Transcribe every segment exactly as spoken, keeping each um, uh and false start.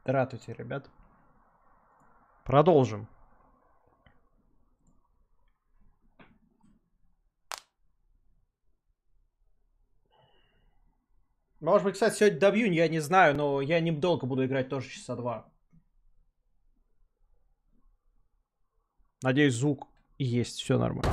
Здравствуйте, ребят. Продолжим. Может быть, кстати, сегодня добью, я не знаю, но я недолго буду играть, тоже часа два. Надеюсь, звук есть, все нормально.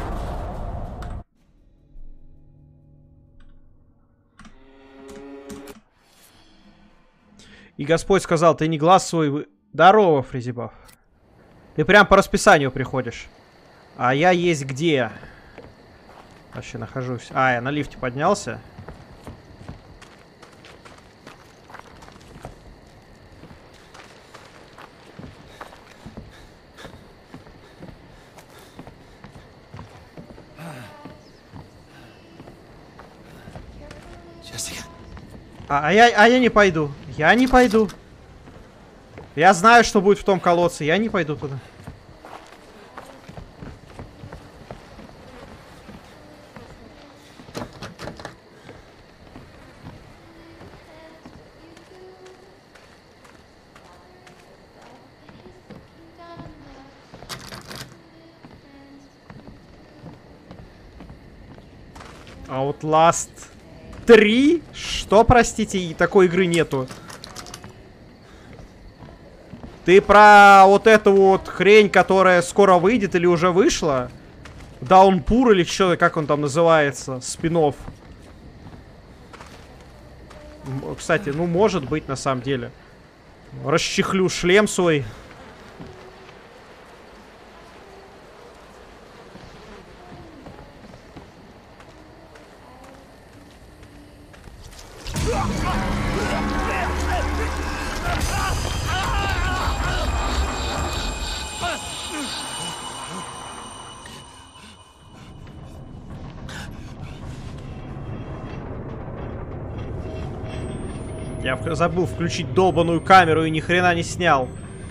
И Господь сказал, ты не глаз свой... Вы... Здорово, Фризибав. Ты прям по расписанию приходишь. А я есть где? Вообще нахожусь. А, я на лифте поднялся. А, а, я, а я не пойду. Я не пойду. Я знаю, что будет в том колодце. Я не пойду туда. Outlast три? Что, простите, и такой игры нету? Ты про вот эту вот хрень, которая скоро выйдет или уже вышла? Даунпур или что, как он там называется? Спин-офф. Кстати, ну может быть на самом деле. Расчехлю шлем свой. Я забыл включить долбаную камеру и ни хрена не снял.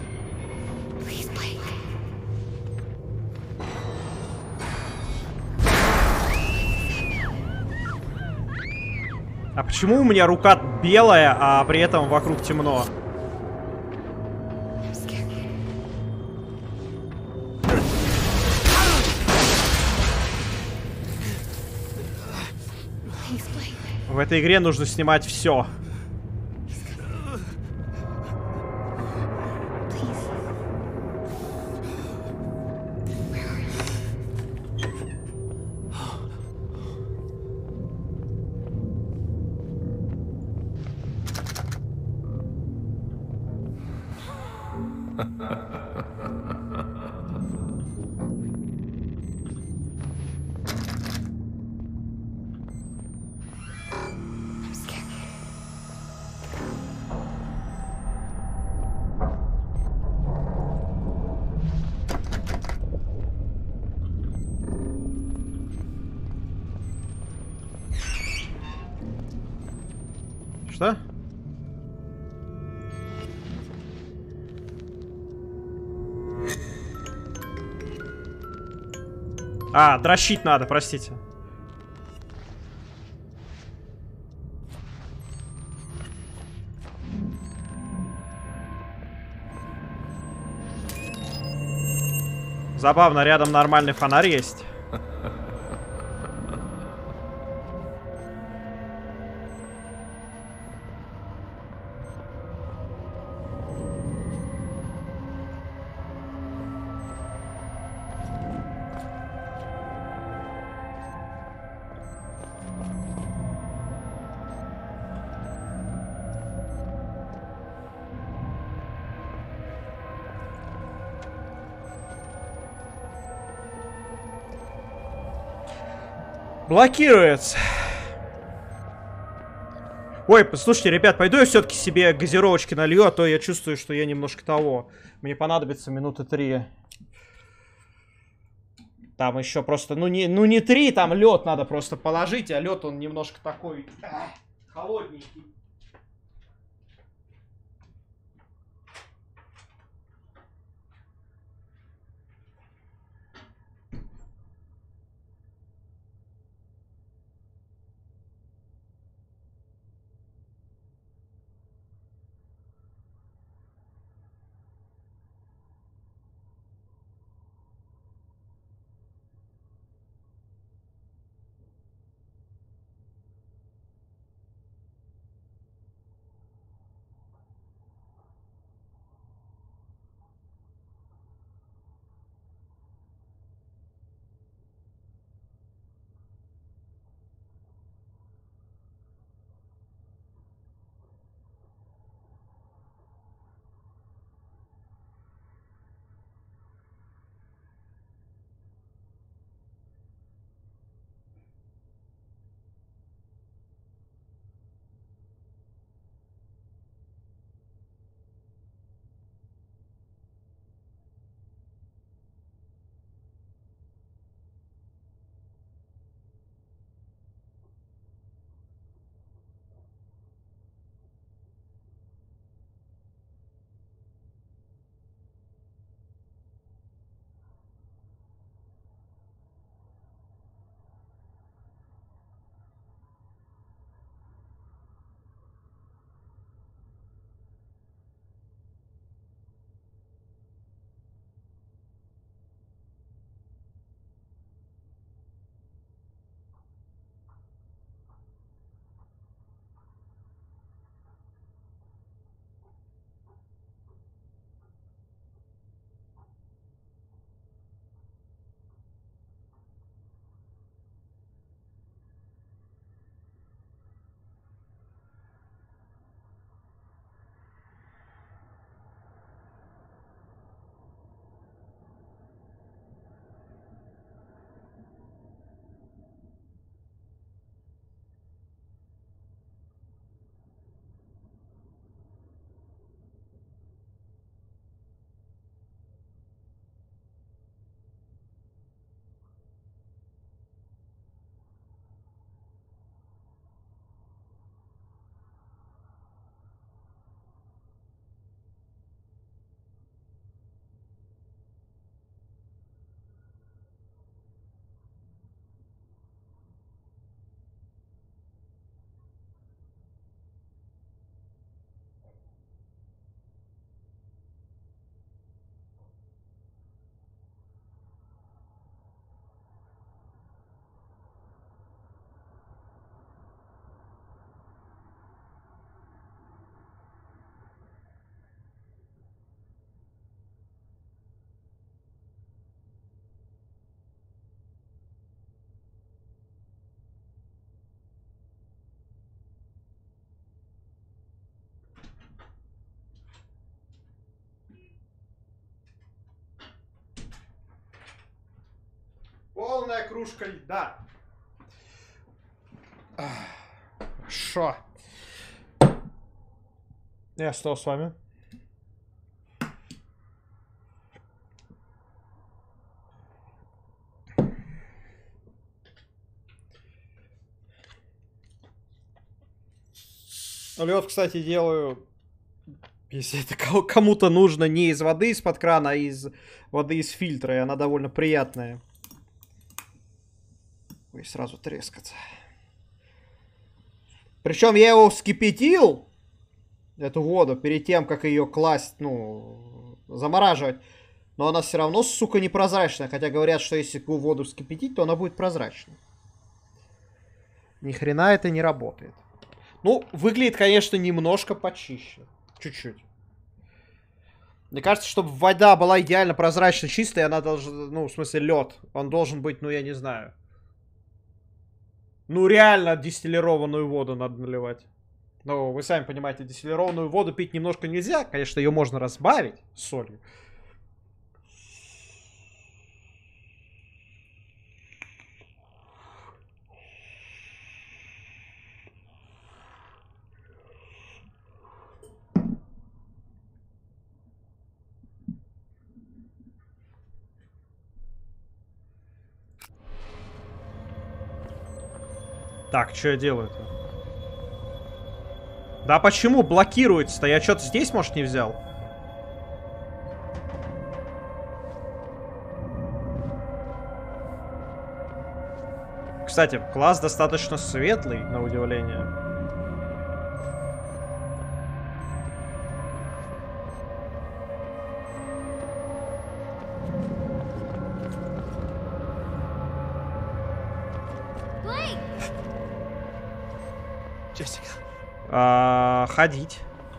А почему у меня рука белая, а при этом вокруг темно? В этой игре нужно снимать все. Что? А, дрочить надо, простите. Забавно, рядом нормальный фонарь есть. Блокируется. Ой, послушайте, ребят, пойду я все-таки себе газировочки налью, а то я чувствую, что я немножко того. Мне понадобится минуты три. Там еще просто, ну не, ну не три, там лед надо просто положить, а лед он немножко такой эх, холодненький. полная кружка льда. Хорошо. Я что с вами? Лед, кстати, делаю, если это кому-то нужно, не из воды из-под крана, а из воды из фильтра, и она довольно приятная. Ой, сразу трескаться. Причем я его вскипятил, эту воду, перед тем, как ее класть, ну, замораживать. Но она все равно, сука, непрозрачная. Хотя говорят, что если воду вскипятить, то она будет прозрачной. Ни хрена это не работает. Ну, выглядит, конечно, немножко почище. Чуть-чуть. Мне кажется, чтобы вода была идеально прозрачно чистая, она должна, ну, в смысле, лед. Он должен быть, ну, я не знаю. Ну, реально дистиллированную воду надо наливать. Ну, вы сами понимаете, дистиллированную воду пить немножко нельзя. Конечно, ее можно разбавить солью. Так, что я делаю-то? Да почему блокируется-то? Я что-то здесь, может, не взял? Кстати, класс достаточно светлый, на удивление. А, ходить.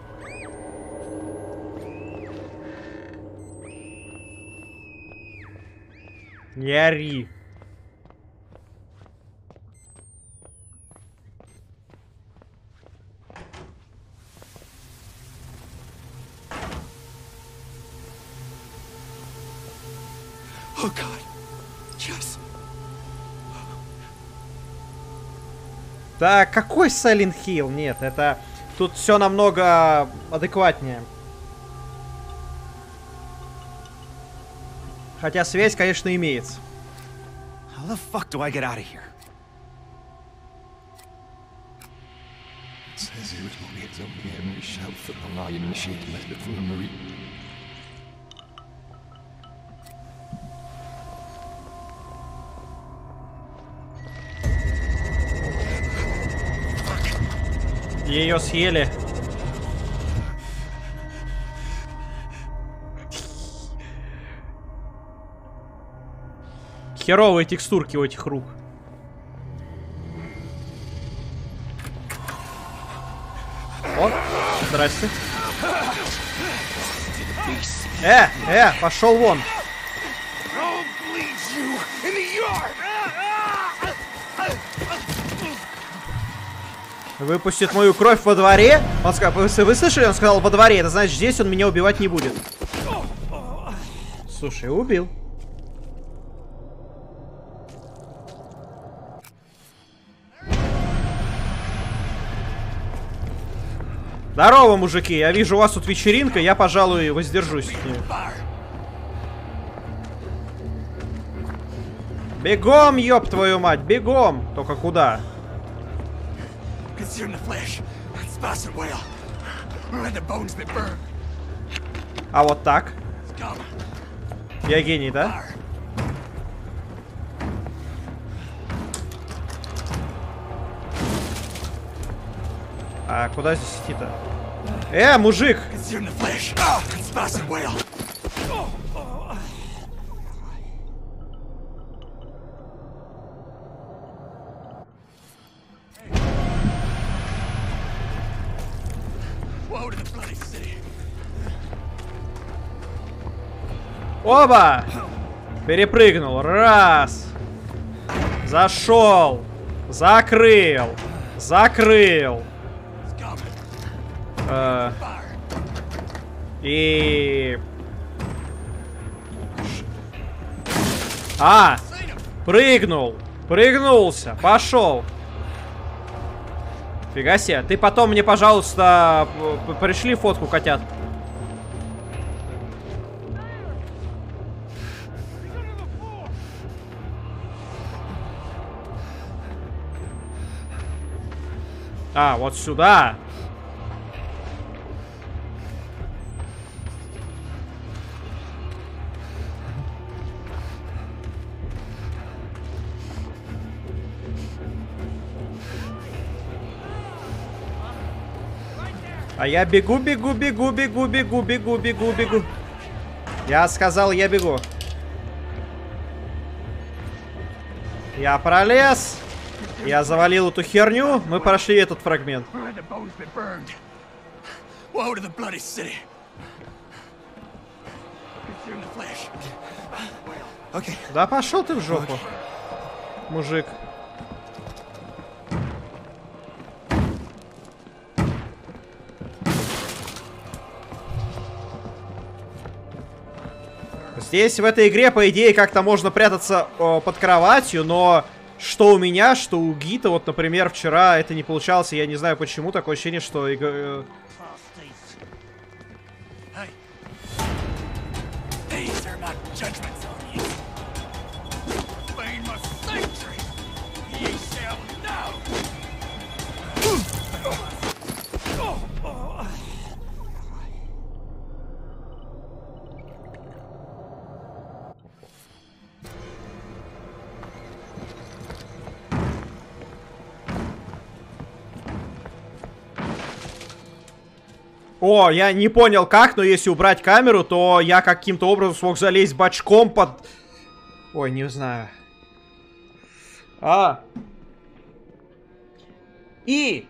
Не ори. Oh God. Yes. Да какой Silent Hill? Нет, это... Тут все намного адекватнее. Хотя связь, конечно, имеется. How the fuck do I get out of here? Says here it's only it's only every shelf that will allow you to initiate the method from the marine. Ее съели. Херовые текстурки у этих рук. О, здрасте. Э, э, пошел вон. Выпустит мою кровь во дворе. Он сказал, вы, вы слышали? Он сказал во дворе. Это значит, здесь он меня убивать не будет. Слушай, убил. Здорово, мужики. Я вижу, у вас тут вечеринка. Я, пожалуй, воздержусь с ней. Бегом, ёб твою мать, бегом. Только куда? А вот так? Я гений, да? А куда здесь идти-то? Э, мужик! Оба! Перепрыгнул. Раз. Зашел. Закрыл. Закрыл. Э, и... А! Прыгнул. Прыгнулся. Пошел. Фига себе. Ты потом мне, пожалуйста, пришли фотку котят. А, вот сюда. А я бегу, бегу, бегу, бегу, бегу, бегу, бегу, бегу. Я сказал, я бегу. Я пролез. Я завалил эту херню. Мы прошли этот фрагмент. Да пошел ты в жопу, мужик. Здесь в этой игре, по идее, как-то можно прятаться э, под кроватью, но что у меня, что у Гита, вот, например, вчера это не получалось, я не знаю почему, такое ощущение, что... Э, О, я не понял как, но если убрать камеру, то я каким-то образом смог залезть бочком под... Ой, не знаю. А. И.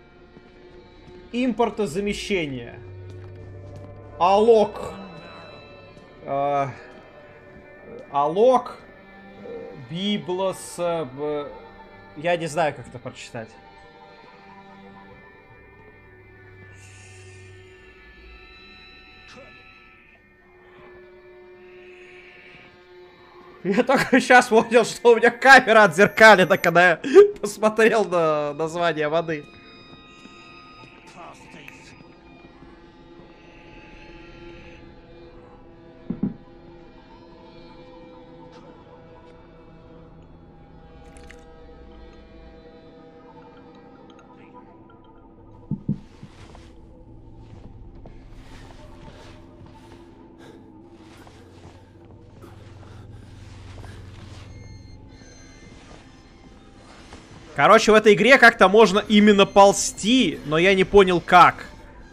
Импортозамещение. Алок. А... Алок. Библос. Я не знаю, как это прочитать. Я только сейчас понял, что у меня камера отзеркалена, когда я посмотрел на название воды. Короче, в этой игре как-то можно именно ползти, но я не понял как.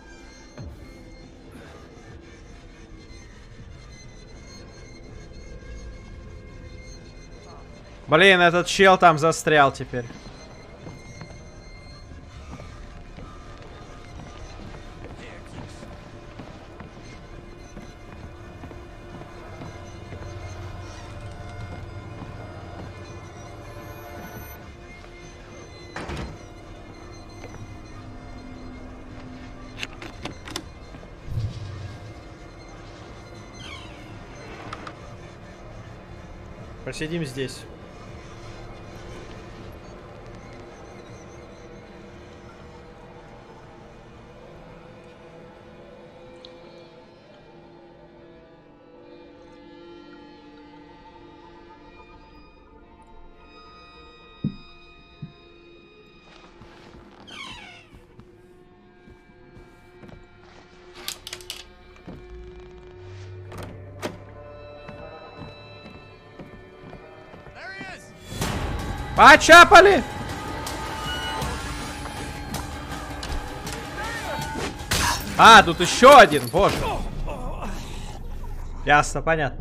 Блин, этот чел там застрял теперь. Посидим здесь. Почапали! А, тут еще один, боже. Ясно, понятно.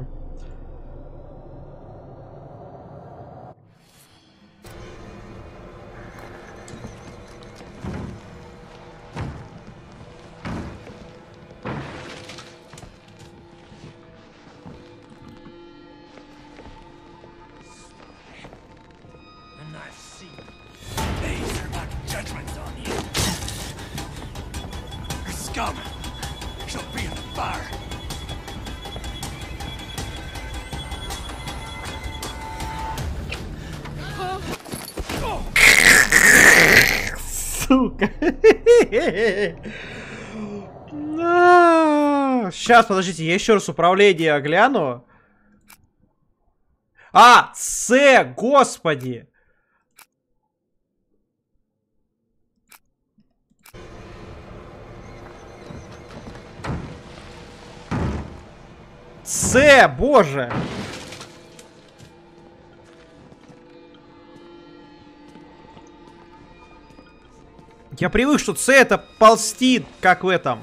сука. Сейчас, подождите, я еще раз управление гляну. А, С, господи. С, боже. Я привык, что С это ползти, как в этом.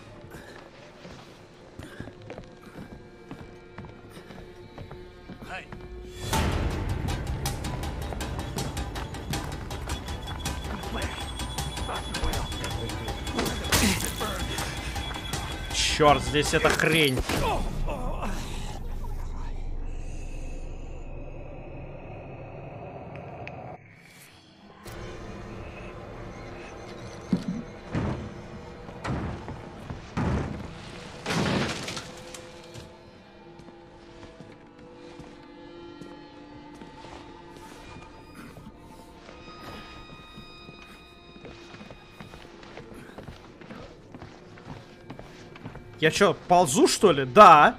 Черт, здесь эта хрень. Я чё, ползу, что ли? Да.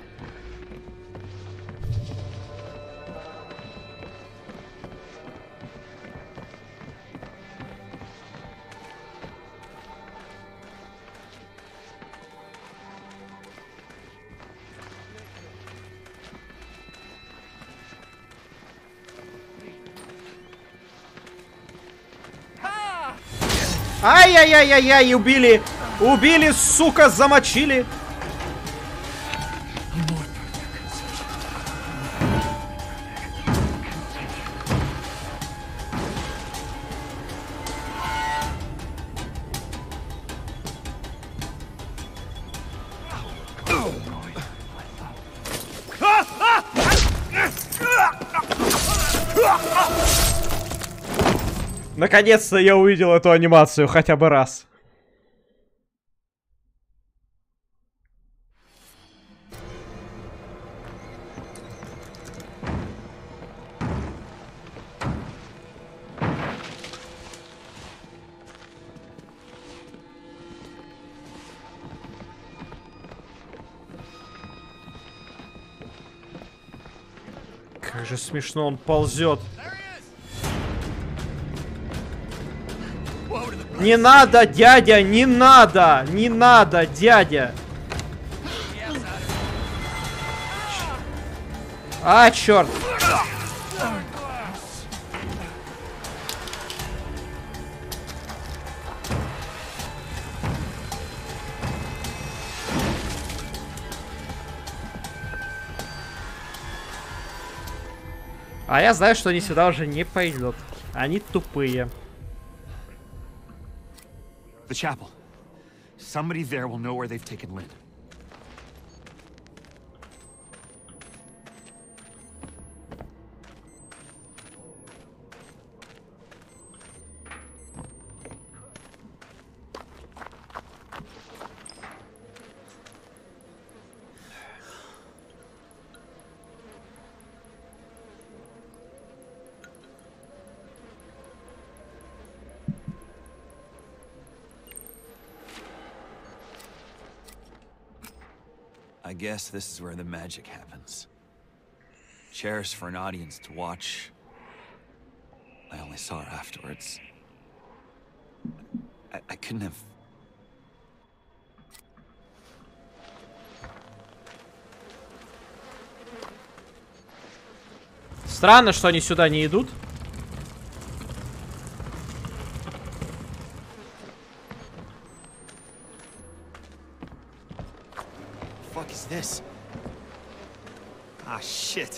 Ай-яй-яй-яй-яй, убили! Убили, сука, замочили! Наконец-то я увидел эту анимацию хотя бы раз. Как же смешно он ползет. Не надо, дядя, не надо, не надо, дядя. А, черт. А я знаю, что они сюда уже не пойдут. Они тупые. The chapel. Somebody there will know where they've taken Lynn. I guess this is where the magic happens. Chairs for an audience to watch. I only saw her afterwards. I, I couldn't have... Странно, что они сюда не идут. What the fuck is this? Ah, shit.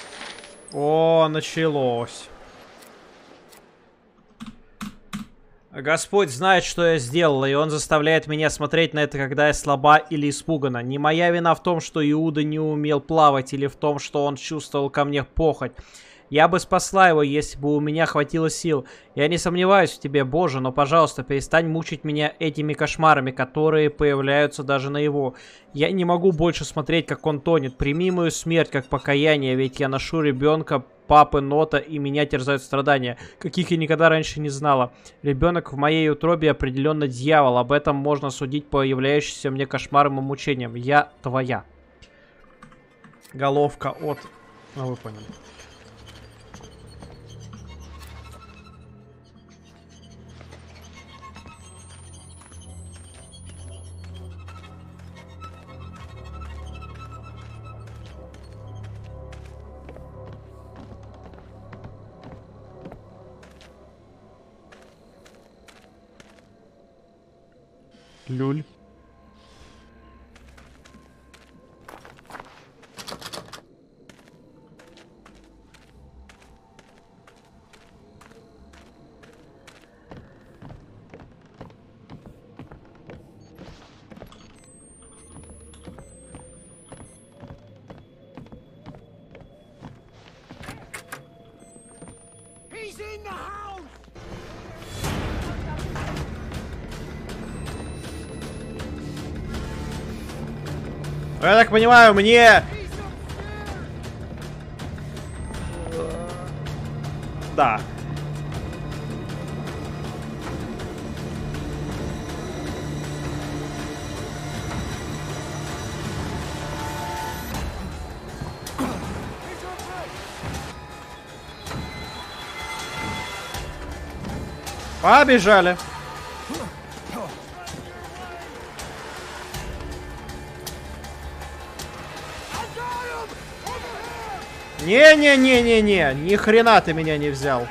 О, началось. Господь знает, что я сделала, и Он заставляет меня смотреть на это, когда я слаба или испугана. Не моя вина в том, что Иуда не умел плавать, или в том, что он чувствовал ко мне похоть. Я бы спасла его, если бы у меня хватило сил. Я не сомневаюсь в тебе, Боже, но, пожалуйста, перестань мучить меня этими кошмарами, которые появляются даже наяву. Я не могу больше смотреть, как он тонет. Прими мою смерть как покаяние, ведь я ношу ребенка папы Нота, и меня терзают страдания, каких я никогда раньше не знала. Ребенок в моей утробе определенно дьявол. Об этом можно судить по являющимся мне кошмарам и мучениям. Я твоя. Головка от... Ну, вы поняли. Люль. He's in the house! Я так понимаю, мне... Да. Побежали. Не-не-не-не-не, ни хрена ты меня не взял.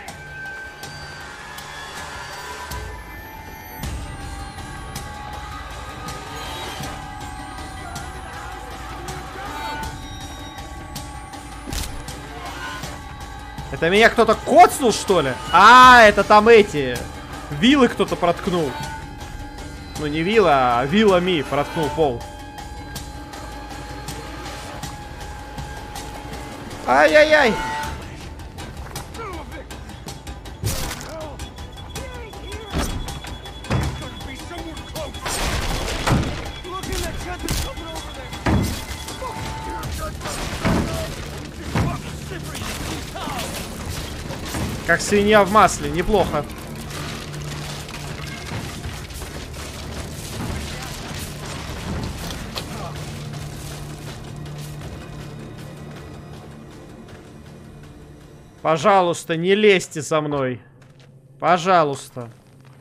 Это меня кто-то коцнул, что ли? А, это там эти. Вилы кто-то проткнул. Ну не вилла, а вилами проткнул пол. Ай-яй-яй. Как свинья в масле, неплохо. Пожалуйста, не лезьте со мной. Пожалуйста.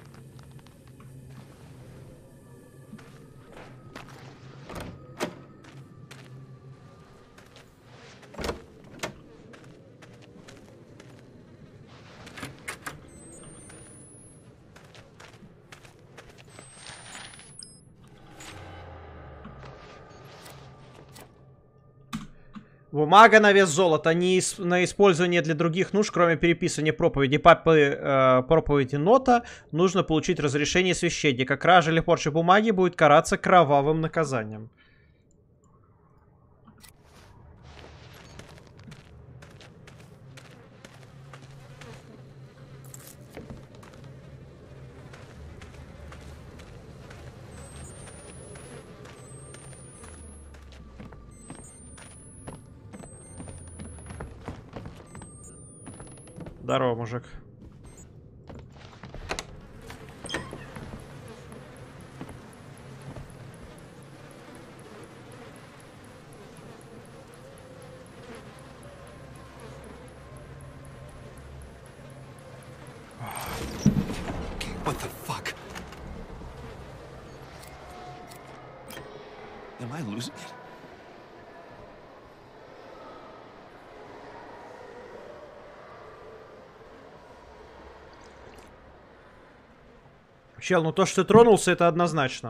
Бумага на вес золота, не ис на использование для других нужд, кроме переписывания проповеди папы, э, проповеди Нота, нужно получить разрешение священника. Кража или порча бумаги будет караться кровавым наказанием. Здорово, мужик. What the fuck? Am I losing it? Чел, ну то, что ты тронулся, это однозначно.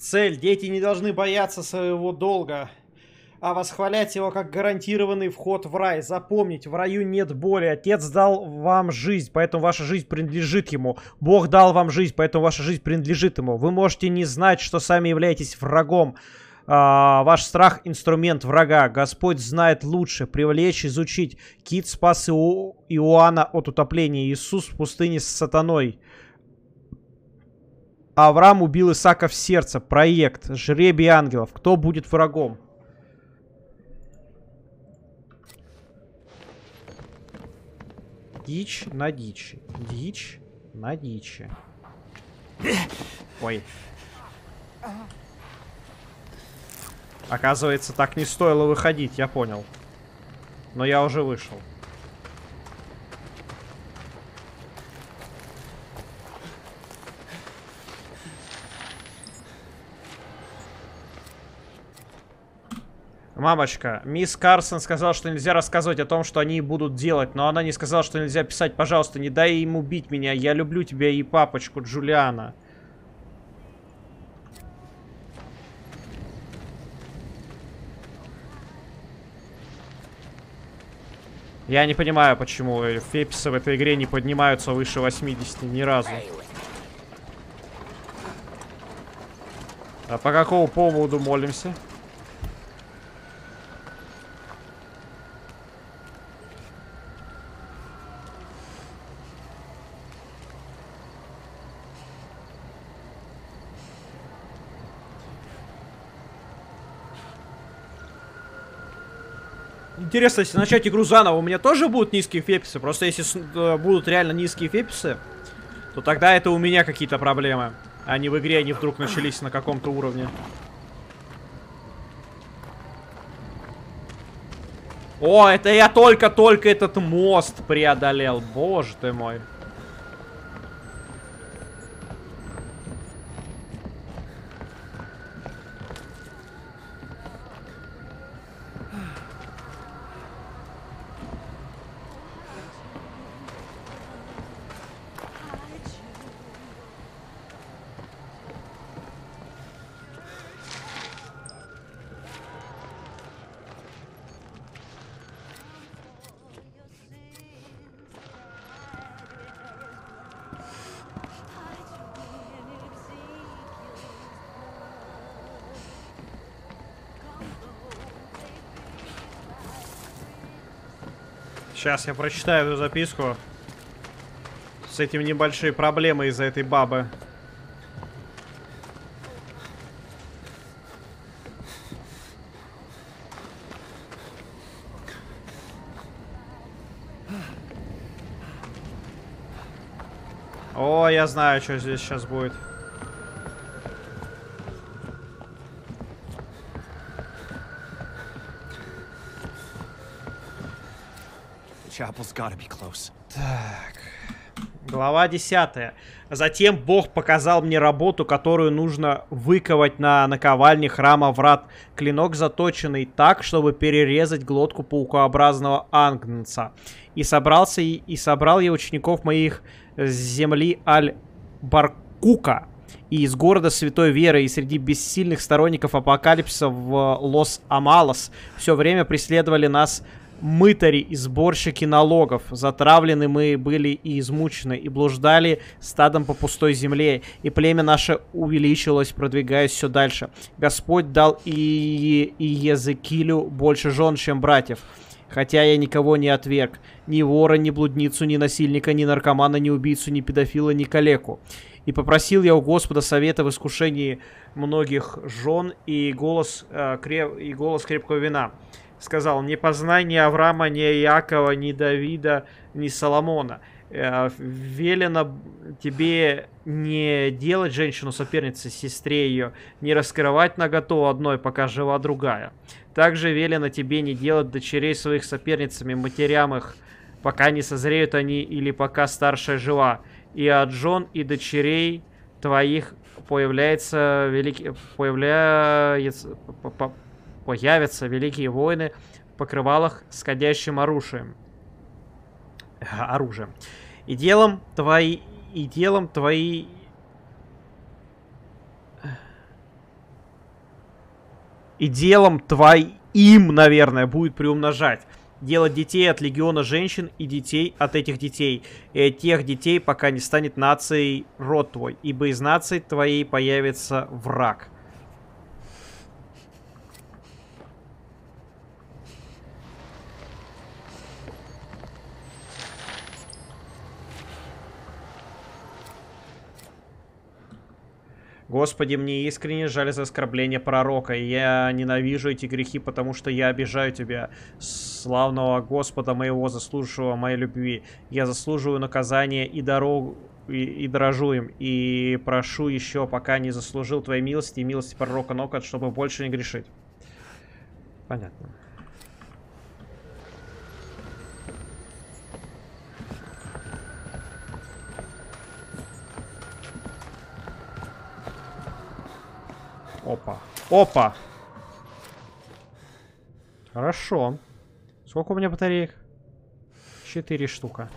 цель. Дети не должны бояться своего долга, а восхвалять его как гарантированный вход в рай. Запомните, в раю нет боли. Отец дал вам жизнь, поэтому ваша жизнь принадлежит ему. Бог дал вам жизнь, поэтому ваша жизнь принадлежит ему. Вы можете не знать, что сами являетесь врагом. А, ваш страх — инструмент врага. Господь знает лучше. Привлечь, изучить. Кит спас Ио... Иоанна от утопления. Иисус в пустыне с сатаной. Авраам убил Исаака в сердце. Проект. Жребий ангелов. Кто будет врагом? Дичь на дичи. Дичь на дичи. Ой. Оказывается, так не стоило выходить, я понял. Но я уже вышел. Мамочка, мисс Карсон сказала, что нельзя рассказывать о том, что они будут делать, но она не сказала, что нельзя писать. Пожалуйста, не дай им убить меня. Я люблю тебя и папочку, Джулиана. Я не понимаю, почему феписы в этой игре не поднимаются выше восьмидесяти ни разу. А по какому поводу молимся? Интересно, если начать игру заново, у меня тоже будут низкие феписы? Просто если э, будут реально низкие феписы, то тогда это у меня какие-то проблемы. А не в игре они вдруг начались на каком-то уровне. О, это я только-только этот мост преодолел. Боже ты мой. Сейчас я прочитаю эту записку. С этим небольшие проблемы из-за этой бабы. О, я знаю, что здесь сейчас будет. Так. Глава десятая. Затем Бог показал мне работу, которую нужно выковать на наковальне храма врат. Клинок заточенный так, чтобы перерезать глотку паукообразного агнца. И собрался и, и собрал я учеников моих с земли Аль-Баркука и из города Святой Веры, и среди бессильных сторонников апокалипсиса в Лос-Амалос все время преследовали нас мытари и сборщики налогов. Затравлены мы были и измучены, и блуждали стадом по пустой земле, и племя наше увеличилось, продвигаясь все дальше. Господь дал и, и Езекилю больше жен, чем братьев. Хотя я никого не отверг. Ни вора, ни блудницу, ни насильника, ни наркомана, ни убийцу, ни педофила, ни калеку. И попросил я у Господа совета в искушении многих жен и голос, э, креп... и голос крепкого вина. Сказал: не познай ни Авраама, ни Иакова, ни Давида, ни Соломона. Э, велено тебе не делать женщину соперницей сестре ее, не раскрывать наготу одной, пока жива другая. Также велено тебе не делать дочерей своих соперницами, матерям их, пока не созреют они или пока старшая жива. И от жен и дочерей твоих появляется великий, появляется, появятся великие воины в покрывалах с ходящим оружием. оружием. И делом твои, и делом твои, И делом твоим, наверное, будет приумножать. Делать детей от легиона женщин и детей от этих детей. И от тех детей, пока не станет нацией род твой. Ибо из нации твоей появится враг. Господи, мне искренне жаль за оскорбление пророка, и я ненавижу эти грехи, потому что я обижаю тебя, славного Господа моего, заслужившего моей любви. Я заслуживаю наказания и дорогу, и, и дорожу им, и прошу еще, пока не заслужил твоей милости и милости пророка Нокат, чтобы больше не грешить. Понятно. Опа. Опа. Хорошо. Сколько у меня батареек? Четыре штука.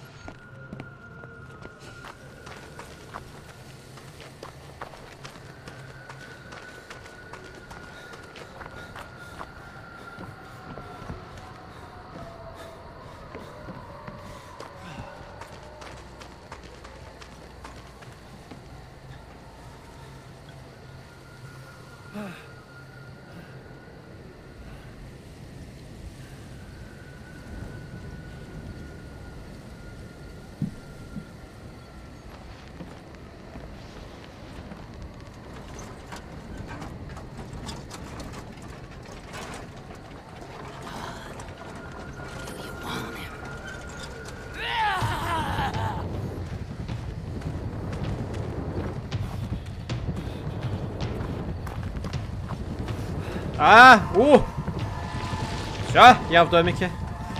А, у! Все, я в домике.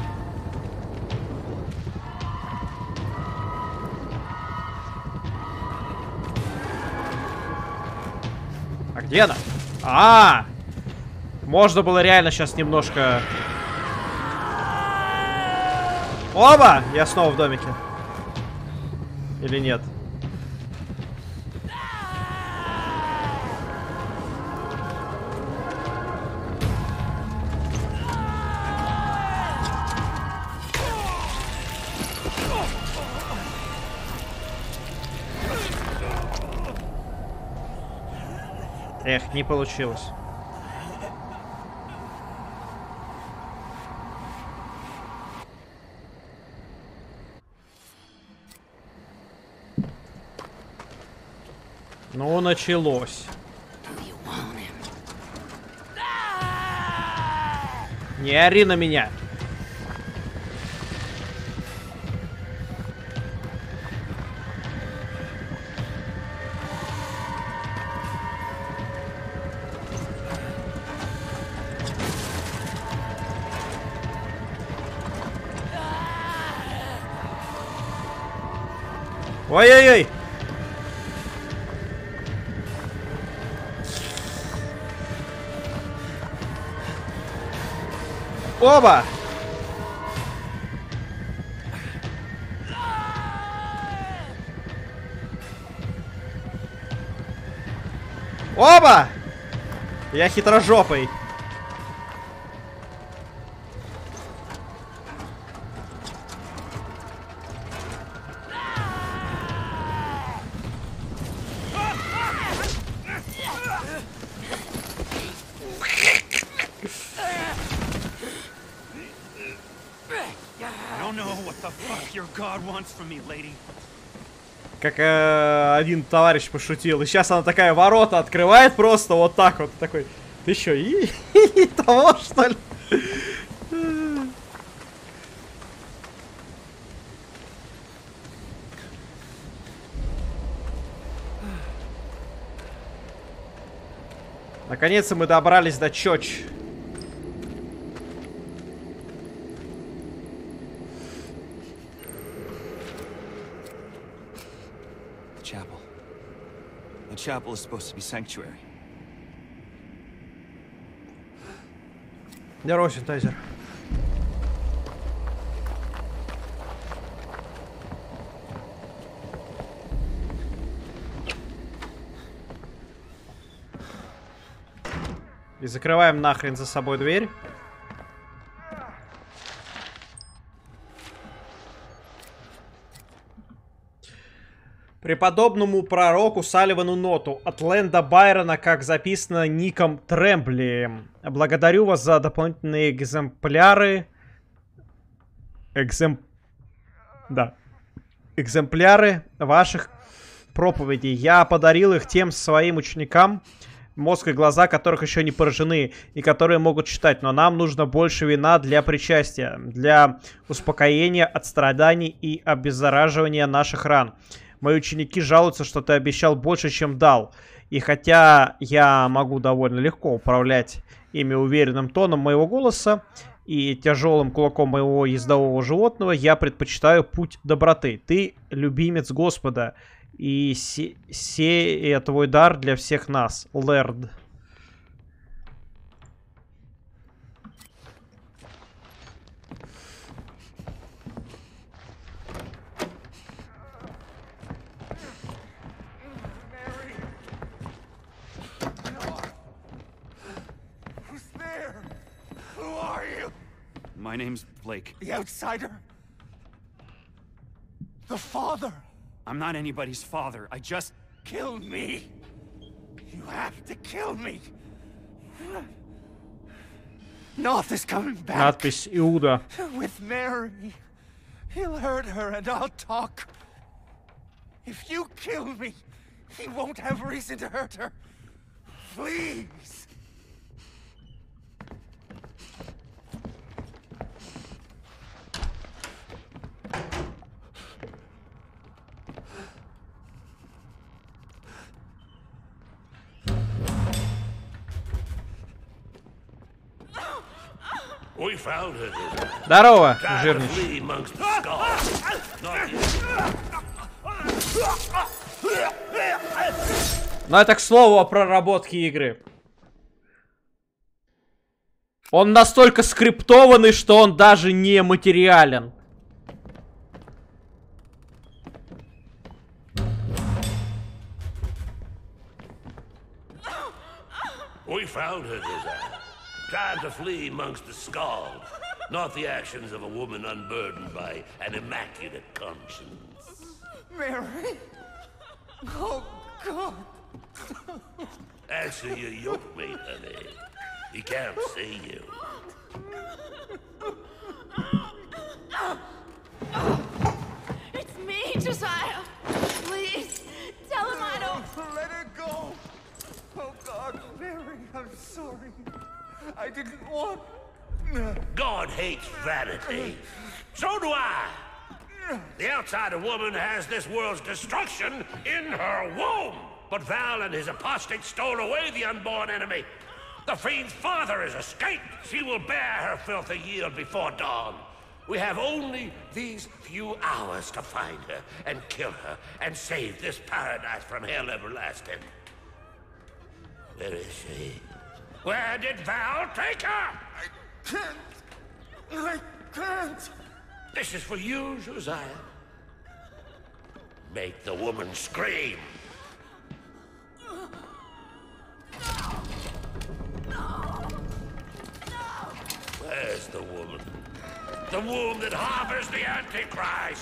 А где она? А, можно было реально сейчас немножко... Оба! Я снова в домике. Или нет? Эх, не получилось. Ну, началось. Не ори на меня. Ой-ой-ой! Оба! Оба! Я хитрожопый. Как э, один товарищ пошутил. И сейчас она такая ворота открывает просто вот так вот. Такой, ты что, и, и того, что ли? Наконец-то мы добрались до Чоч. Chapel. The chapel is supposed to be sanctuary. Здорово, синтезер. закрываем нахрен за собой дверь. Преподобному пророку Салливану Ноту от Лэнда Байрона, как записано ником Тремблием. Благодарю вас за дополнительные экземпляры. Экзем... Да. Экземпляры ваших проповедей. Я подарил их тем своим ученикам, мозг и глаза которых еще не поражены и которые могут читать. Но нам нужно больше вина для причастия, для успокоения от страданий и обеззараживания наших ран. Мои ученики жалуются, что ты обещал больше, чем дал. И хотя я могу довольно легко управлять ими уверенным тоном моего голоса и тяжелым кулаком моего ездового животного, я предпочитаю путь доброты. Ты любимец Господа, и се сея твой дар для всех нас, Лэрд. My name's Blake. The outsider? The father? I'm not anybody's father. I just... Kill me! You have to kill me! North is coming back. Надпись Иуда. With Mary. He'll hurt her and I'll talk. If you kill me, he won't have reason to hurt her. Please! We found her. Здорово, жирнич. Но это к слову о проработке игры. Он настолько скриптованный, что он даже не материален. We found her, trying to flee amongst the scald, not the actions of a woman unburdened by an immaculate conscience. Mary? Oh, God. Answer your yoke mate, honey. He can't see you. It's me, Josiah. Please, tell him I don't... Let her go. Oh, God, Mary, I'm sorry. I didn't want... God hates vanity. So do I. The outsider woman has this world's destruction in her womb. But Val and his apostates stole away the unborn enemy. The fiend's father has escaped. She will bear her filthy yield before dawn. We have only these few hours to find her and kill her and save this paradise from hell everlasting. Where is she? Where did Val take her? I can't. I can't. This is for you, Josiah. Make the woman scream. Where's the woman? The womb that harbors the Antichrist.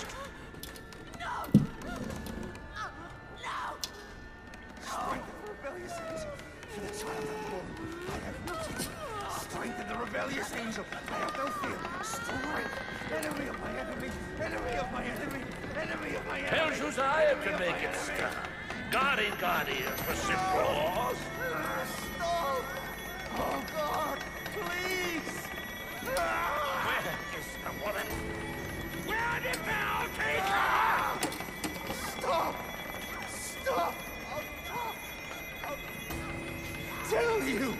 Strengthen the rebellious angel. I have no fear. Strength. Enemy of my enemy. Enemy of my enemy. Enemy of my enemy. Tell Josiah to make it stop. Guardian Guardian for simple. Stop! Oh, God, please! Where is the woman? Where did Val take her? Stop! Stop! I'll, I'll tell you!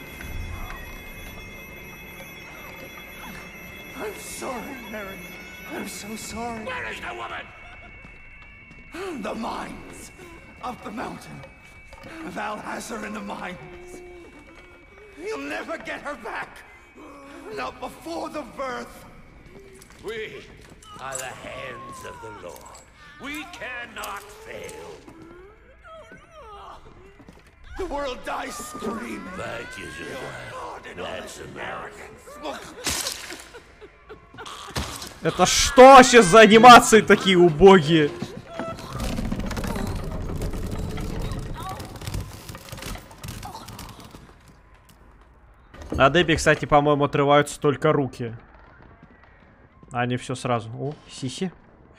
I'm sorry, Mary. I'm so sorry. Where is the woman? The mines of the mountain. Val has her in the mines. You'll never get her back. Not before the birth. We are the hands of the Lord. We cannot fail. The world dies screaming. Thank you, Josiah. God That's American. Это что сейчас за анимации такие убогие? На Дебби, кстати, по-моему, отрываются только руки. А не все сразу. О, сиси.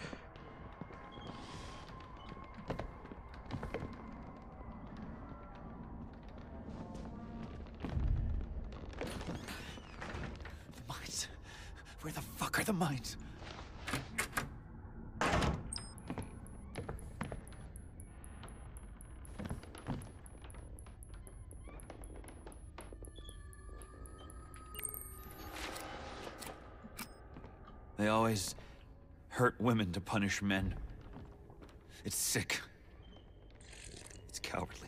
Where the fuck are the mines? They always hurt women to punish men. It's sick. It's cowardly.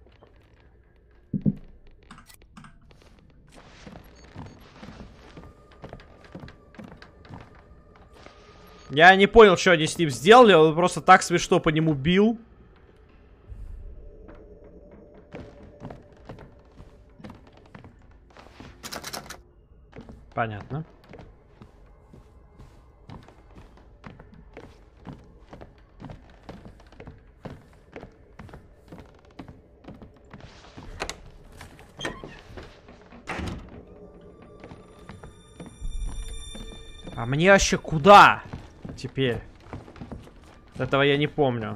Я не понял, что они с ним сделали. Он просто так смешно по нему бил. Понятно. А мне вообще куда? Теперь. Этого я не помню.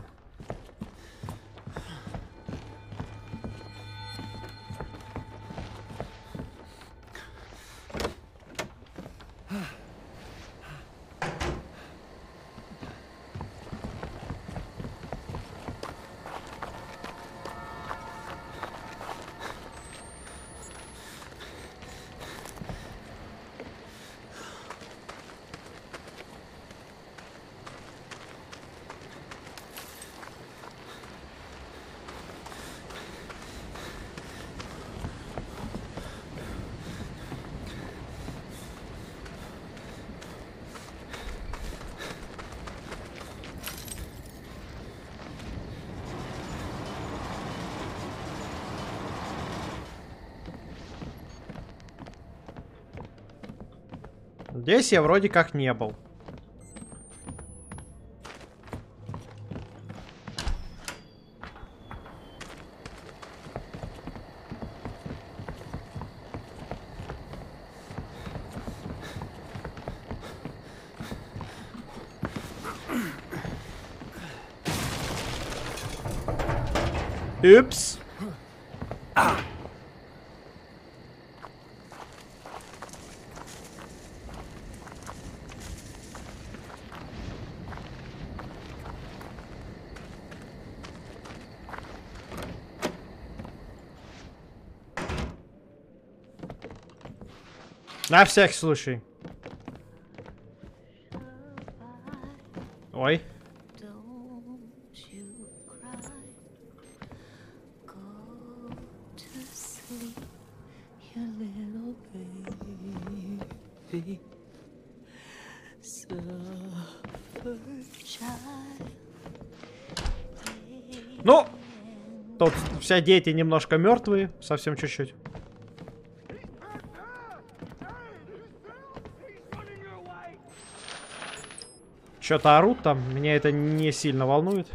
Здесь я вроде как не был. Упс. На всякий случай. Ой. Ну, тут все дети немножко мертвые, совсем чуть-чуть. Что-то орут там, меня это не сильно волнует.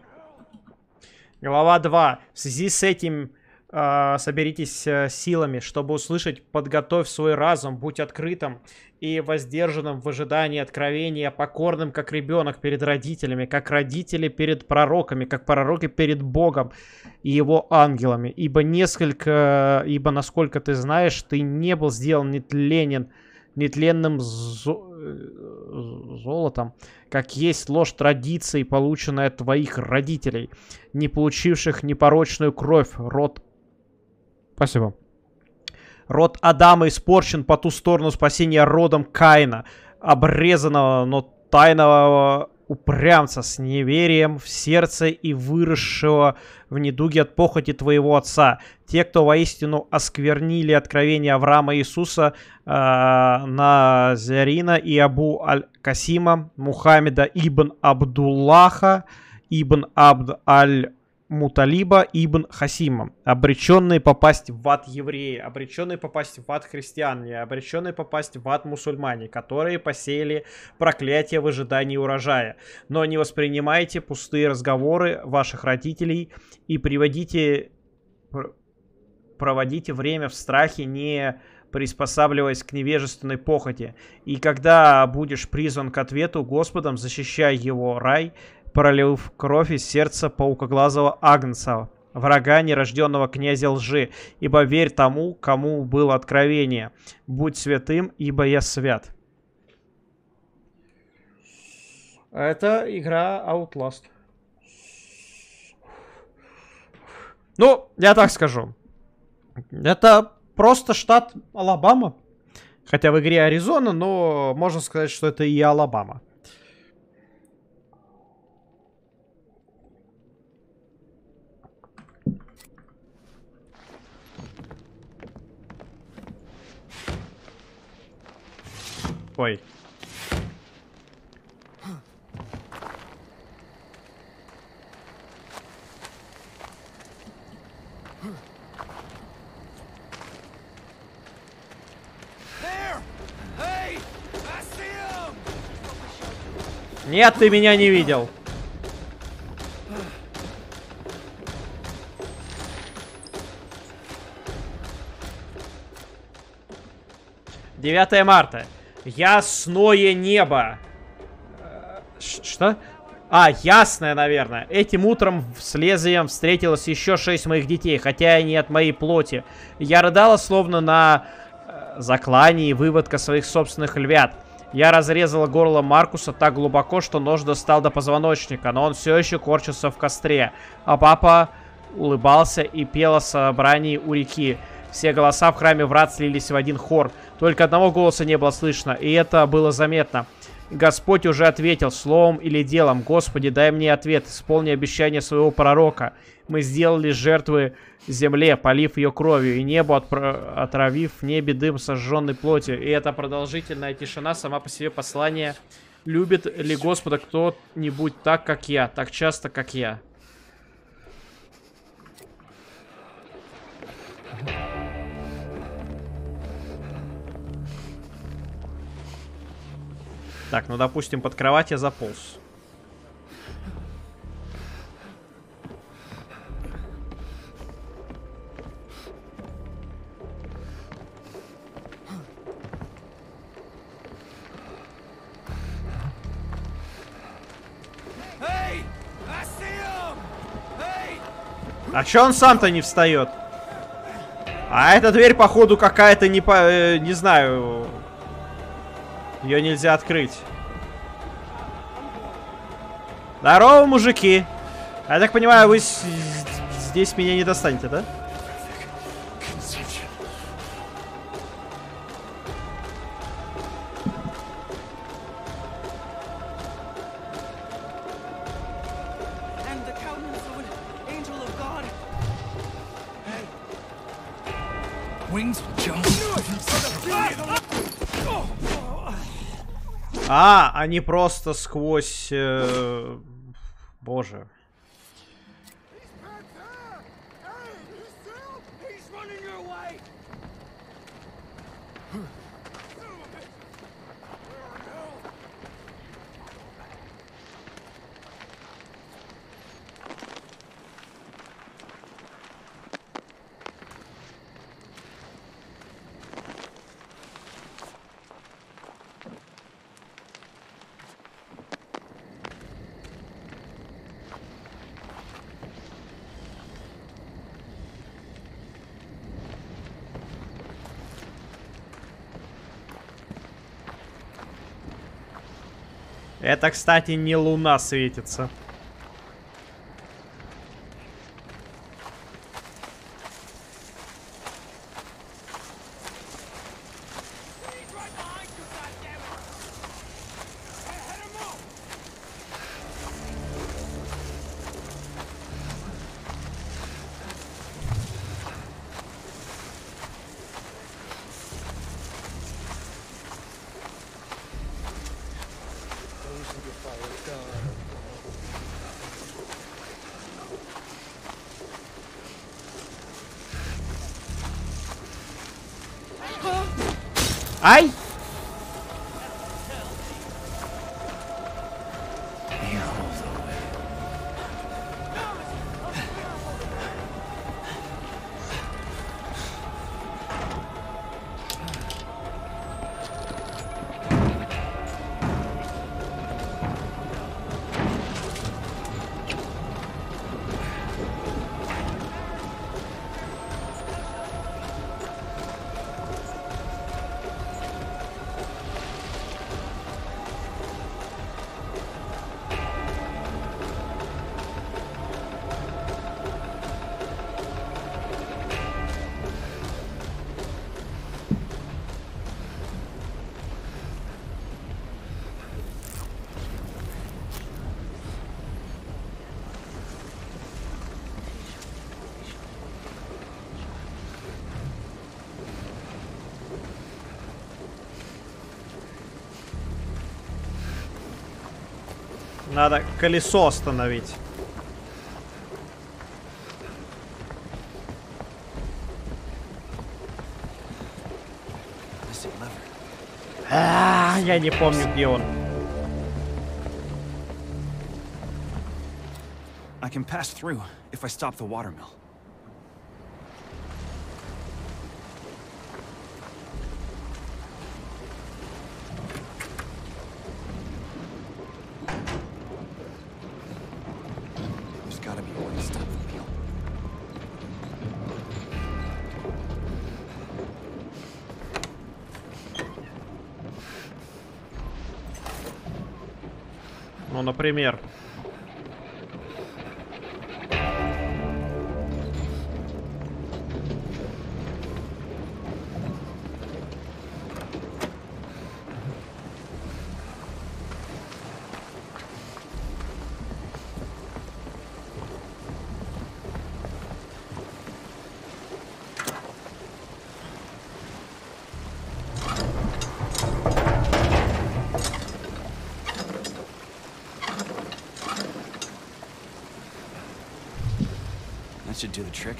Глава два. В связи с этим э, соберитесь э, силами, чтобы услышать, подготовь свой разум, будь открытым и воздержанным в ожидании откровения, покорным, как ребенок перед родителями, как родители перед пророками, как пророки перед Богом и его ангелами. Ибо несколько, ибо насколько ты знаешь, ты не был сделан нетленен, нетленным зо золотом, как есть ложь традиций, полученная от твоих родителей, не получивших непорочную кровь. Род... Спасибо. Род Адама испорчен по ту сторону спасения родом Каина, обрезанного, но тайного упрямца с неверием в сердце и выросшего в недуге от похоти твоего отца. Те, кто воистину осквернили откровение Авраама и Иисуса, э, Назарина и Абу Аль-Касима, Мухаммеда ибн Абдуллаха, ибн Абд Аль Муталиба ибн Хасима, обреченные попасть в ад евреи, обреченные попасть в ад христиане, обреченные попасть в ад мусульмане, которые посеяли проклятие в ожидании урожая. Но не воспринимайте пустые разговоры ваших родителей и приводите, проводите время в страхе, не приспосабливаясь к невежественной похоти. И когда будешь призван к ответу Господом, защищай его рай, пролив кровь из сердца паукоглазого Агнца, врага нерожденного князя лжи, ибо верь тому, кому было откровение. Будь святым, ибо я свят. Это игра Outlast. Ну, я так скажу. Это просто штат Алабама. Хотя в игре Аризона, но можно сказать, что это и Алабама. Ой. Нет, ты меня не видел. девятое марта. Ясное небо. Ш что? А, ясное, наверное. Этим утром с лезвием встретилось еще шесть моих детей, хотя и не от моей плоти. Я рыдала, словно на э, заклании выводка своих собственных львят. Я разрезала горло Маркуса так глубоко, что нож достал до позвоночника, но он все еще корчился в костре. А папа улыбался и пел о собрании у реки. Все голоса в храме врат слились в один хор. Только одного голоса не было слышно, и это было заметно. Господь уже ответил, словом или делом. Господи, дай мне ответ, исполни обещание своего пророка. Мы сделали жертвы земле, полив ее кровью, и небу отравив в небе дым сожженной плотью. И эта продолжительная тишина сама по себе послание. Любит ли Господа кто-нибудь так, как я, так часто, как я? Так, ну допустим, под кровать я заполз. А чё он сам-то не встает? А эта дверь, походу, какая-то не по... Э, не знаю... Ее нельзя открыть. Здорово, мужики. Я так понимаю, вы здесь меня не достанете, да? А, они просто сквозь... Э, боже. Это, кстати, не луна светится. Ай! Надо колесо остановить. А, я не помню, где он. I can pass through if I stop the watermill. There's gotta be a way to stop the wheel. Ну, например. That should do the trick.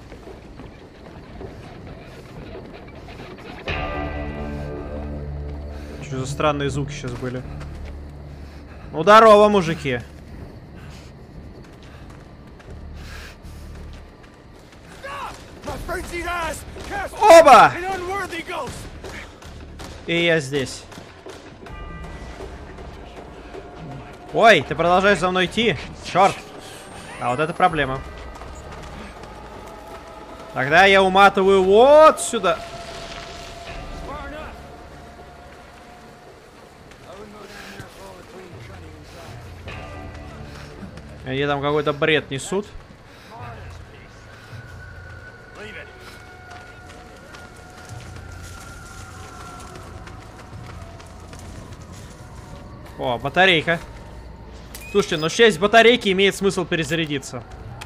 Что за странные звуки сейчас были? Ну, здорово, мужики. Оба! И я здесь. Ой, ты продолжаешь за мной идти? Черт. А вот это проблема. Тогда я уматываю вот сюда. Они там какой-то бред несут. О, батарейка. Слушайте, но шесть батарейки имеет смысл перезарядиться.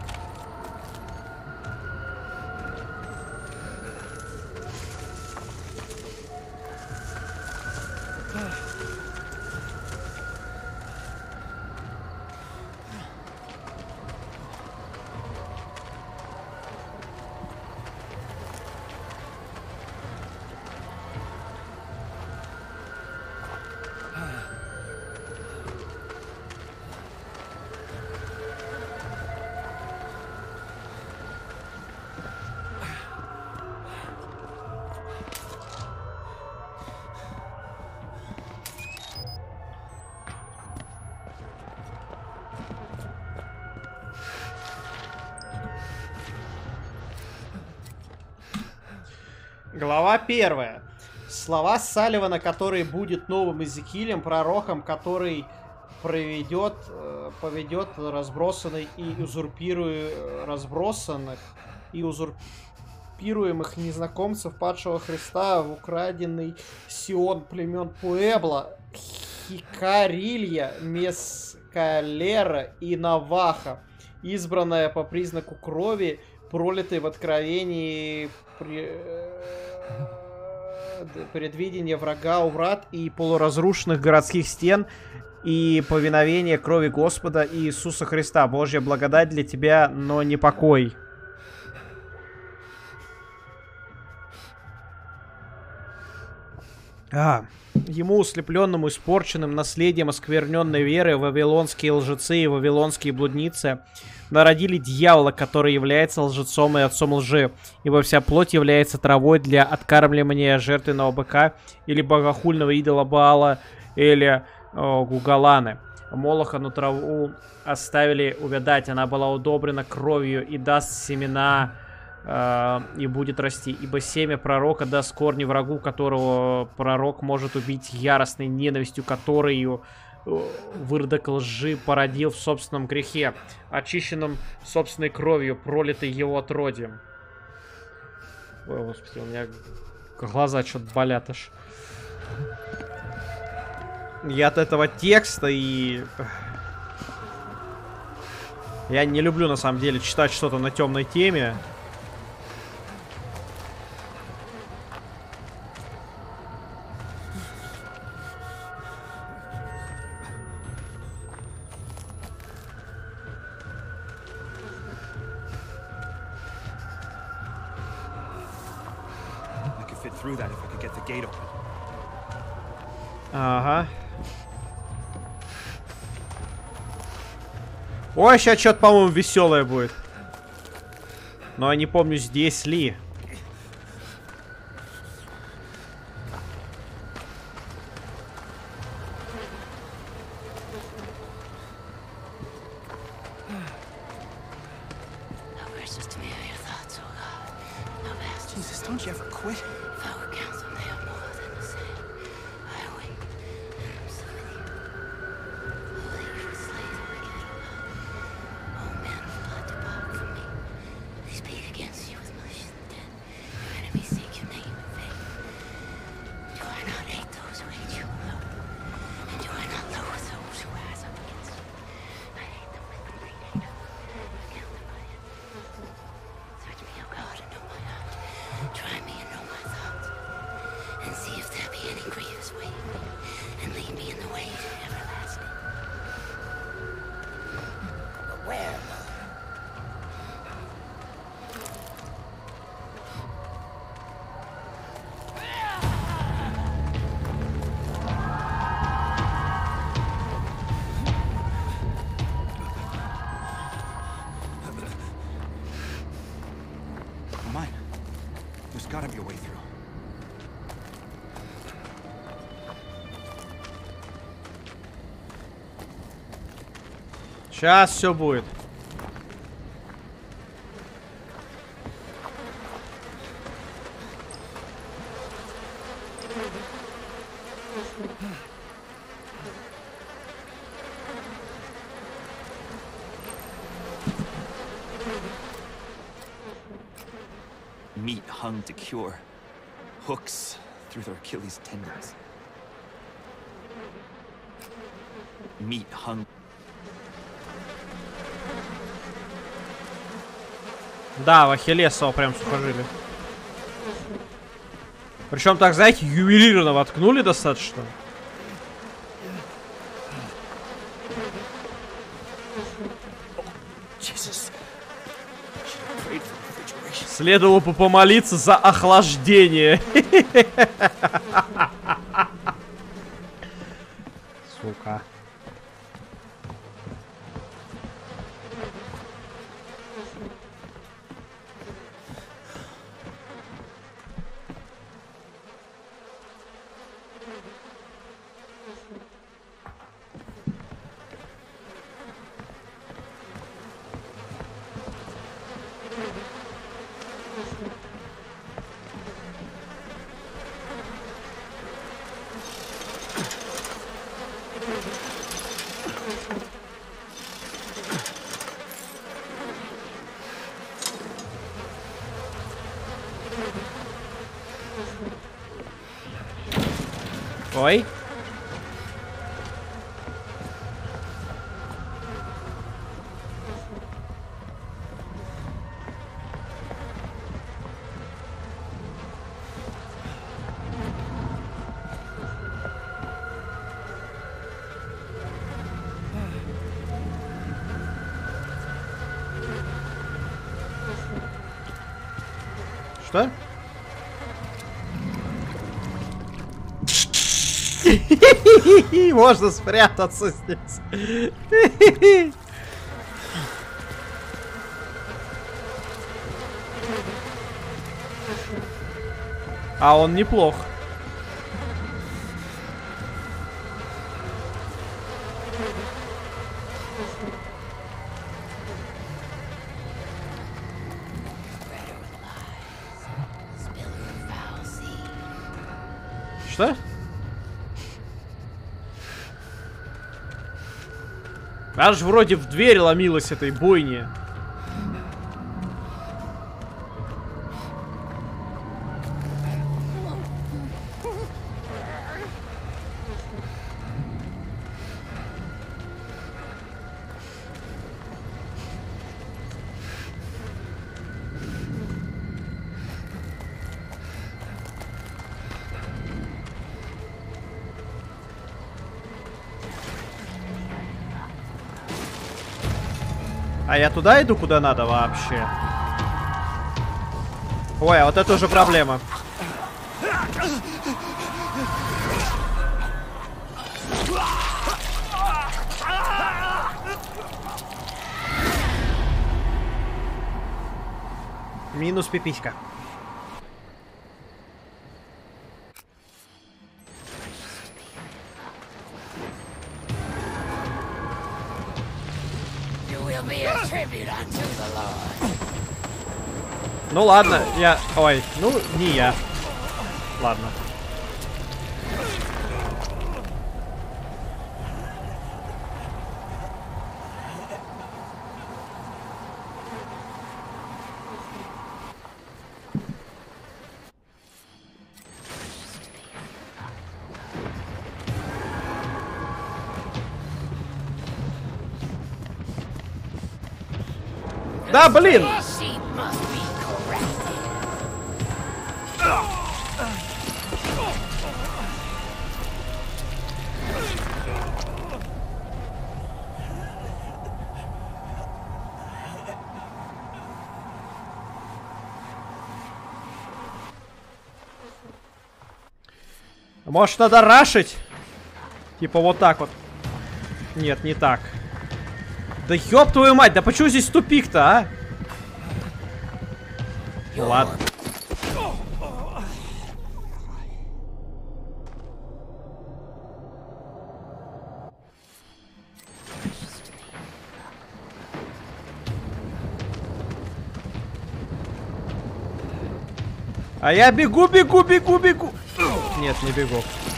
Глава первая. Слова Салливана, который будет новым Иезекиилем, пророком, который проведет, поведет разбросанных и узурпирует разбросанных и узурпируемых незнакомцев падшего Христа в украденный Сион племен Пуэбла, Хикарилья, Мескалера и Наваха, избранная по признаку крови, пролитой в откровении предвидение врага у врат и полуразрушенных городских стен и повиновение крови Господа Иисуса Христа. Божья благодать для тебя, но не покой. А, ему, услепленному, испорченным наследием оскверненной веры, вавилонские лжецы и вавилонские блудницы народили дьявола, который является лжецом и отцом лжи, ибо вся плоть является травой для откармливания жертвенного быка или богохульного идола Баала или о, Гугаланы. Молоха на траву оставили увядать, она была удобрена кровью и даст семена э, и будет расти, ибо семя пророка даст корни врагу, которого пророк может убить яростной ненавистью, которую выродок лжи породил в собственном грехе, очищенном собственной кровью, пролитой его отродьем. Ой, господи, у меня глаза что-то болят аж. Я от этого текста и... Я не люблю, на самом деле, читать что-то на темной теме. Ага. Ой, сейчас что-то, по-моему, веселое будет. Но я не помню, здесь ли. Сейчас все будет. Meat hung to cure. Hooks through their Achilles tendons. Meat hung. Да, в Ахиллесово прям сухожилие. Причем так, знаете, ювелирно воткнули достаточно. Следовало бы помолиться за охлаждение. Сука. Ой. Что? Можно спрятаться здесь. А он неплох. Что? Аж вроде в дверь ломилась этой бойни. А я туда иду, куда надо вообще? Ой, а вот это уже проблема. Минус пиписька. Ну ладно, я... Ой, ну не я. Ладно. Да, блин! Может, надо рашить? Типа вот так вот. Нет, не так. Да ёб твою мать, да почему здесь тупик-то, а? Ладно. А я бегу, бегу, бегу, бегу. Нет, не бегу.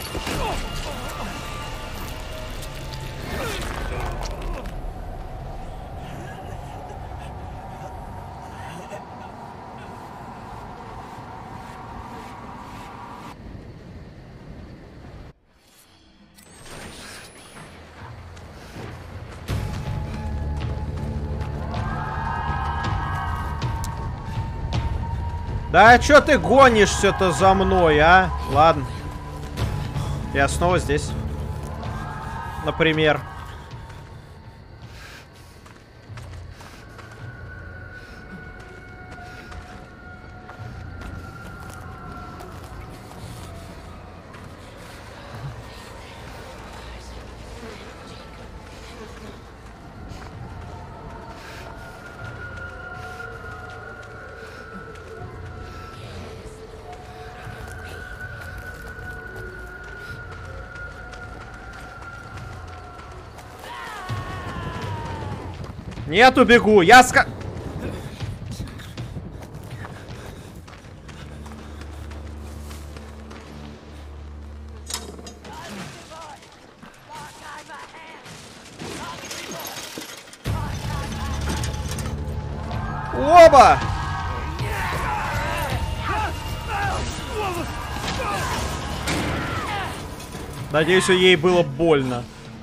Да чё ты гонишься-то за мной, а? Ладно. Я снова здесь. Например. Нету, бегу. Я ска... Оба! Надеюсь, ей было больно.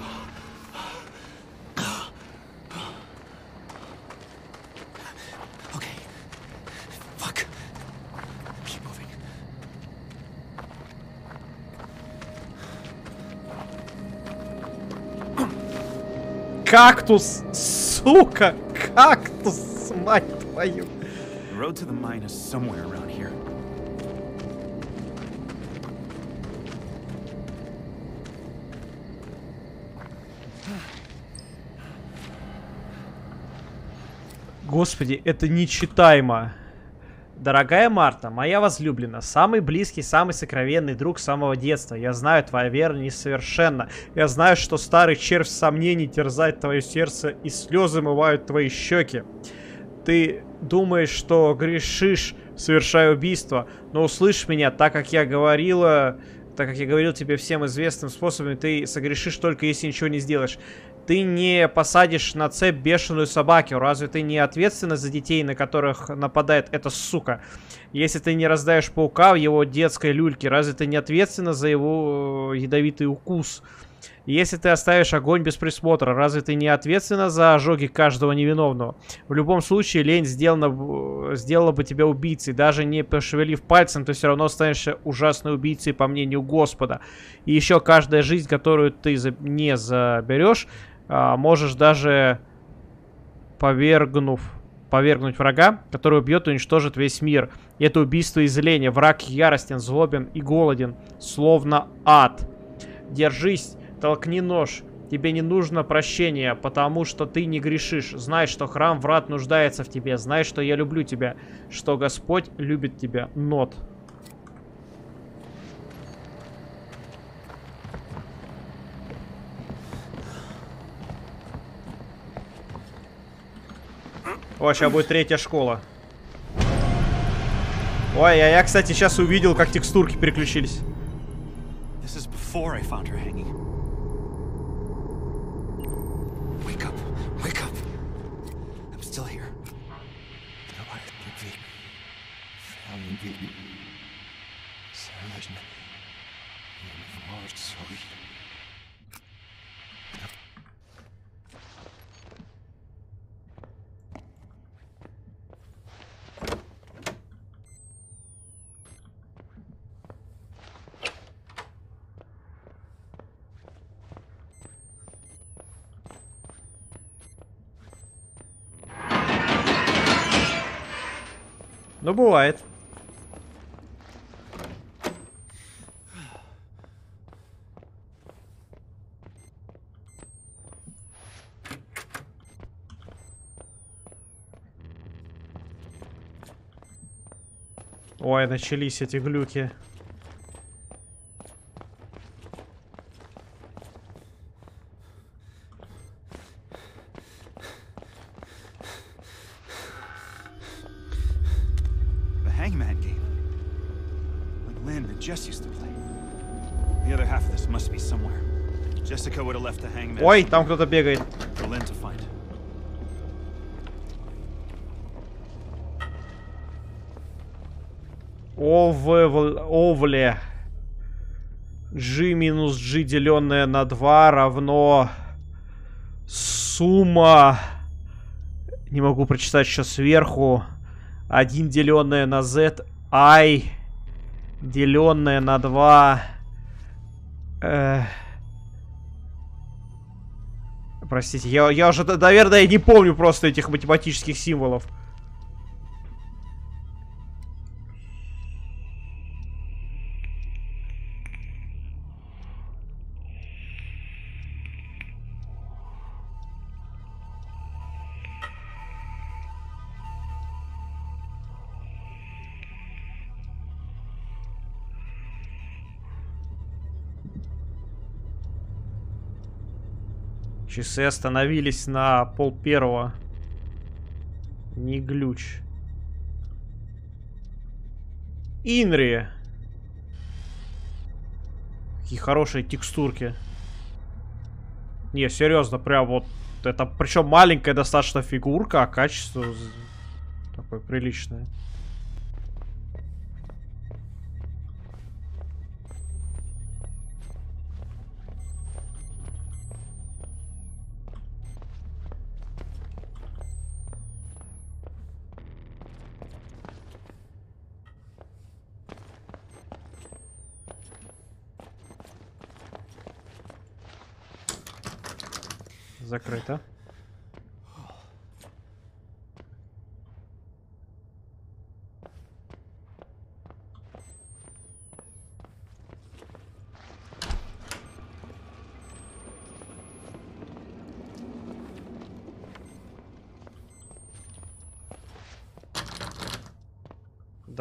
Кактус, сука, кактус, мать твою. The road to the mine is somewhere around here. Господи, это нечитаемо. Дорогая Марта, моя возлюбленная, самый близкий, самый сокровенный друг с самого детства. Я знаю, твоя вера несовершенна. Я знаю, что старый червь сомнений терзает твое сердце, и слезы мывают твои щеки. Ты думаешь, что грешишь, совершая убийство, но услышь меня, так как я говорила, так как я говорил тебе всем известным способом, ты согрешишь только если ничего не сделаешь. Ты не посадишь на цепь бешеную собаку. Разве ты не ответственна за детей, на которых нападает эта сука? Если ты не раздаешь паука в его детской люльке, разве ты не ответственна за его ядовитый укус? Если ты оставишь огонь без присмотра, разве ты не ответственна за ожоги каждого невиновного? В любом случае, лень сделана, сделала бы тебя убийцей. Даже не пошевелив пальцем, ты все равно останешься ужасной убийцей, по мнению Господа. И еще каждая жизнь, которую ты не заберешь, можешь даже, повергнув, повергнуть врага, который убьет и уничтожит весь мир. И это убийство и зление. Враг яростен, злобен и голоден, словно ад. Держись, толкни нож. Тебе не нужно прощения, потому что ты не грешишь. Знай, что храм врат нуждается в тебе. Знай, что я люблю тебя, что Господь любит тебя. Нот. О, сейчас будет третья школа. Ой, а я, кстати, сейчас увидел, как текстурки переключились. This is before I found her hanging. Wake up! Wake up! I'm still here. Давай, любви. Фамилия Биби. Серьезно. Не может свалить. Ну, бывает. Ой, начались эти глюки. Hangman game. Like Lynn and Jess used to play. The other half of this must be somewhere. Jessica would have left the hangman. Ой, там кто-то бегает. For Lynn to find. Овле. G минус G, деленное на два, равно сумма. Не могу прочитать сейчас сверху. один деленное на Z, I деленное на два. Э... Простите, я, я уже, наверное, не помню просто этих математических символов. Часы остановились на пол первого. Не глюч. Инри. Какие хорошие текстурки. Не, серьезно, прям вот. Это причем маленькая достаточно фигурка, а качество такое приличное. Закрыто.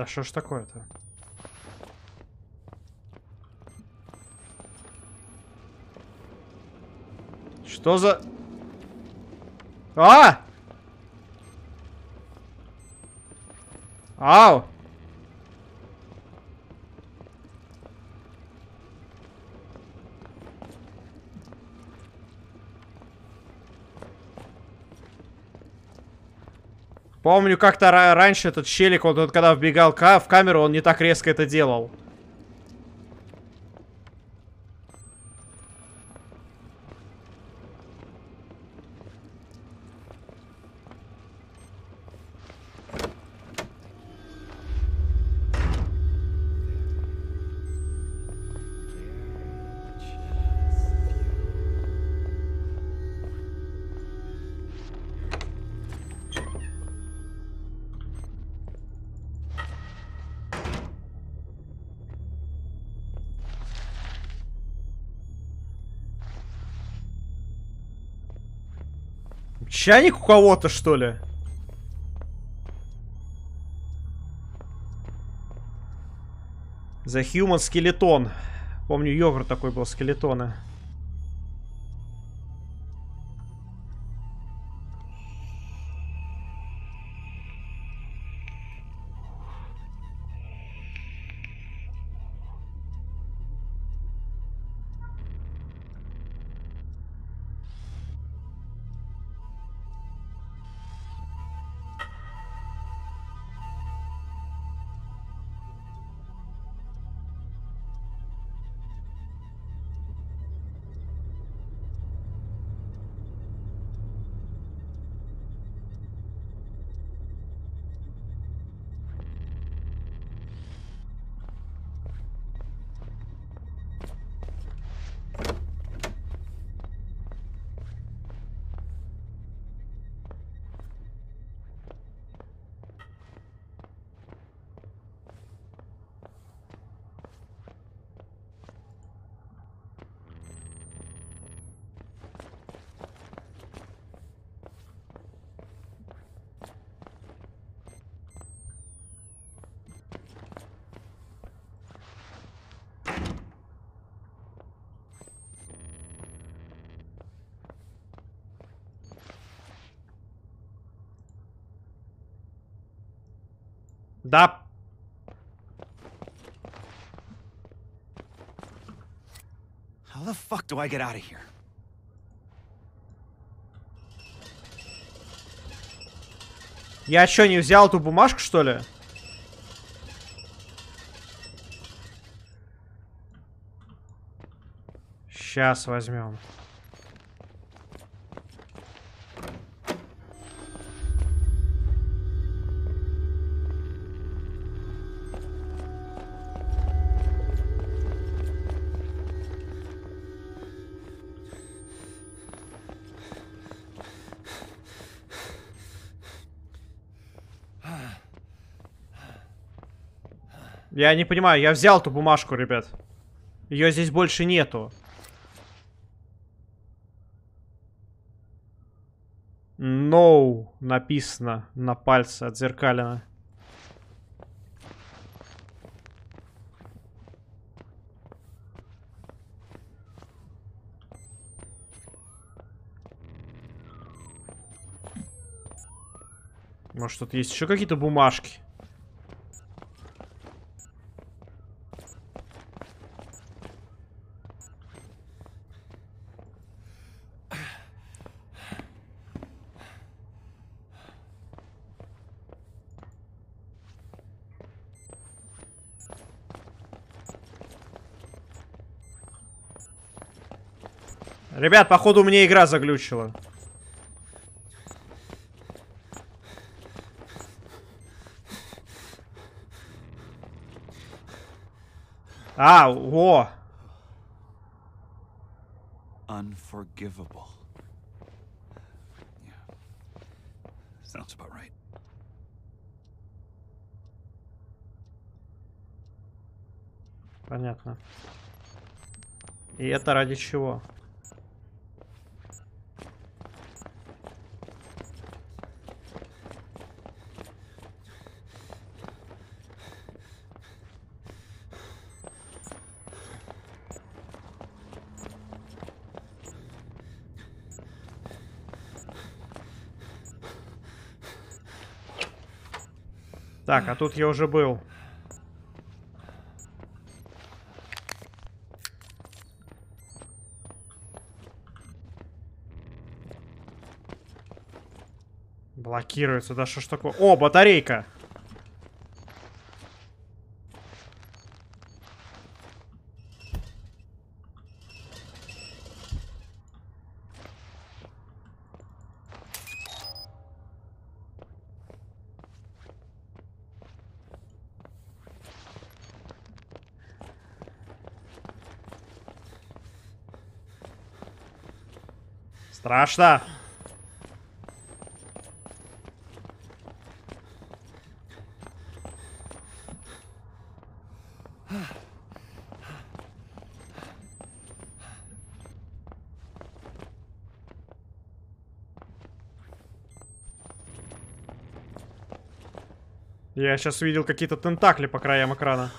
Да что ж такое-то? Что за... А! Ау! Помню, как-то раньше этот челик, он, он когда вбегал ка в камеру, он не так резко это делал. Чайник у кого-то, что ли? The Human Skeleton. Помню, йогурт такой был, скелетона. Да. How the fuck do I get out of here? Я что, не взял эту бумажку, что ли? Сейчас возьмем. Я не понимаю, я взял эту бумажку, ребят. Ее здесь больше нету. No написано на пальце отзеркалено. Может, тут есть еще какие-то бумажки? Ребят, походу, у меня игра заглючила. А, во. Unforgivable. Yeah. Sounds about right. Понятно. И это ради чего? Так, а тут я уже был. Блокируется, да что ж такое? О, батарейка! Страшно! Я сейчас видел какие-то тентакли по краям экрана.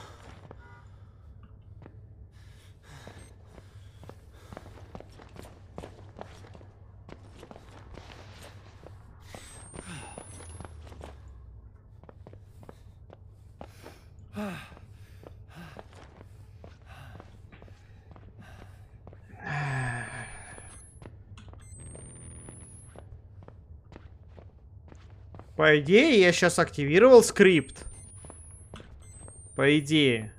По идее, я сейчас активировал скрипт. По идее.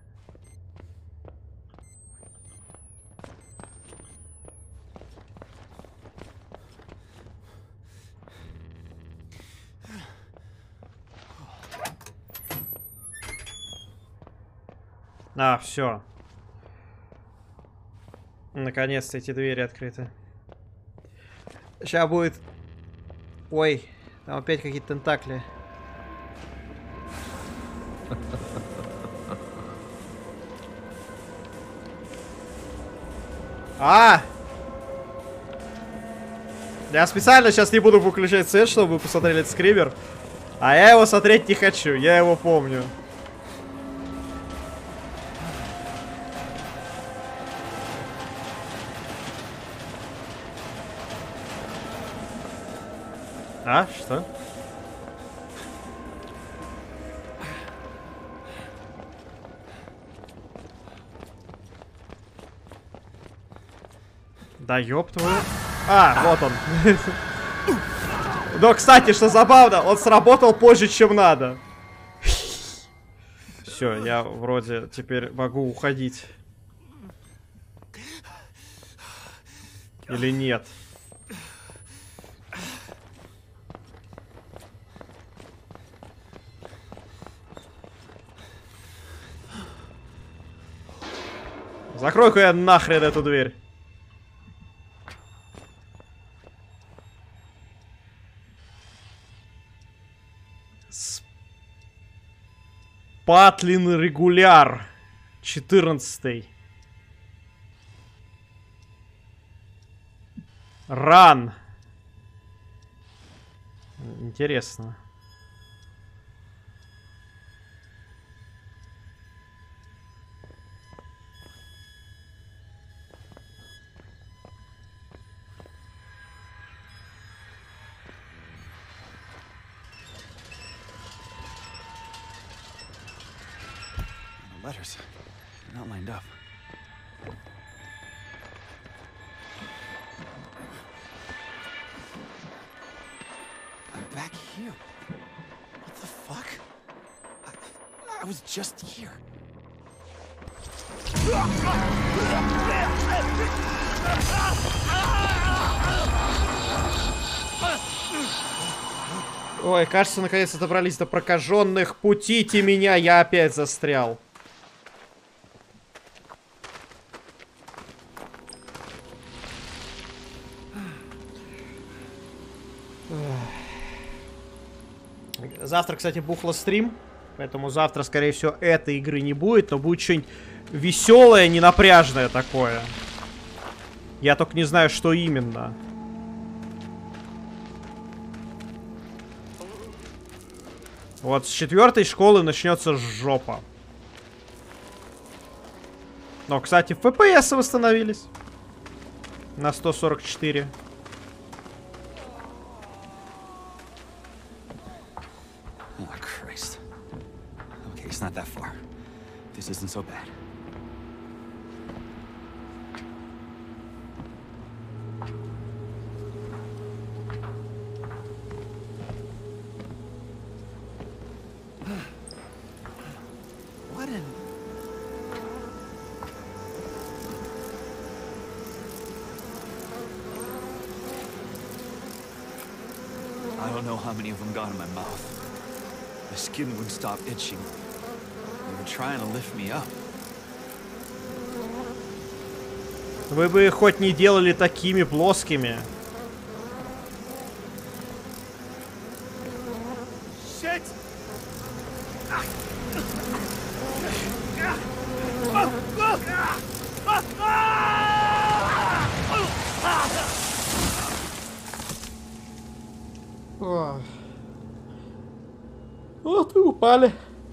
А, все. Наконец-то эти двери открыты. Сейчас будет... Ой, там опять какие-то тентакли. А! Я специально сейчас не буду выключать свет, чтобы вы посмотрели этот скример. А я его смотреть не хочу, я его помню. А? Что? Да ёб твою. А, вот он. Но, кстати, что забавно, он сработал позже, чем надо. Все, я вроде теперь могу уходить. Или нет? Закрой-ка я нахрен эту дверь. Спатлин регуляр. четырнадцатый. Ран. Интересно. Letters. They're not lined up. I'm back here. What the fuck? I, I was just here. Ой, кажется, наконец-то добрались до прокаженных. Путите меня, я опять застрял. Завтра, кстати, бухло стрим, поэтому завтра, скорее всего, этой игры не будет, но будет что-нибудь веселое, ненапряжное такое. Я только не знаю, что именно. Вот с четвертой школы начнется жопа. Но, кстати, эф пи эс восстановились на сто сорок четыре. not that far. This isn't so bad. What in... I don't know how many of them got in my mouth. My skin wouldn't stop itching. They were trying to lift me up. Вы бы хоть не делали такими плоскими. Shit! О, ты упали.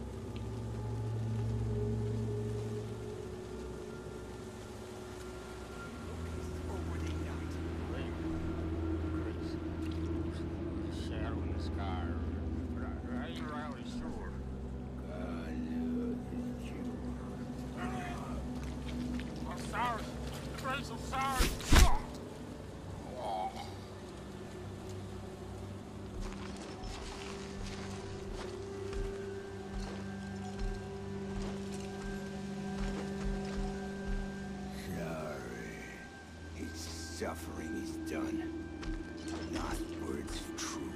Suffering is done. Not words true.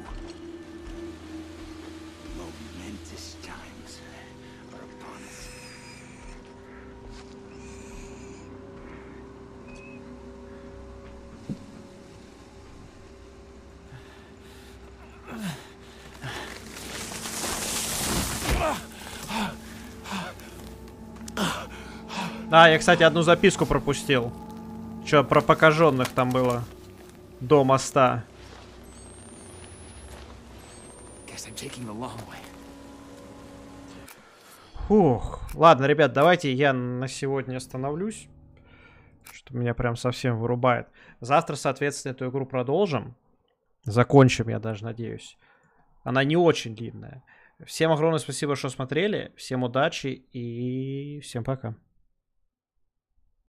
Momentous times are upon us. А, я, кстати, одну записку пропустил. Чё, про покаженных там было. До моста. Фух. Ладно, ребят, давайте я на сегодня остановлюсь. Что меня прям совсем вырубает. Завтра, соответственно, эту игру продолжим. Закончим, я даже надеюсь. Она не очень длинная. Всем огромное спасибо, что смотрели. Всем удачи и всем пока.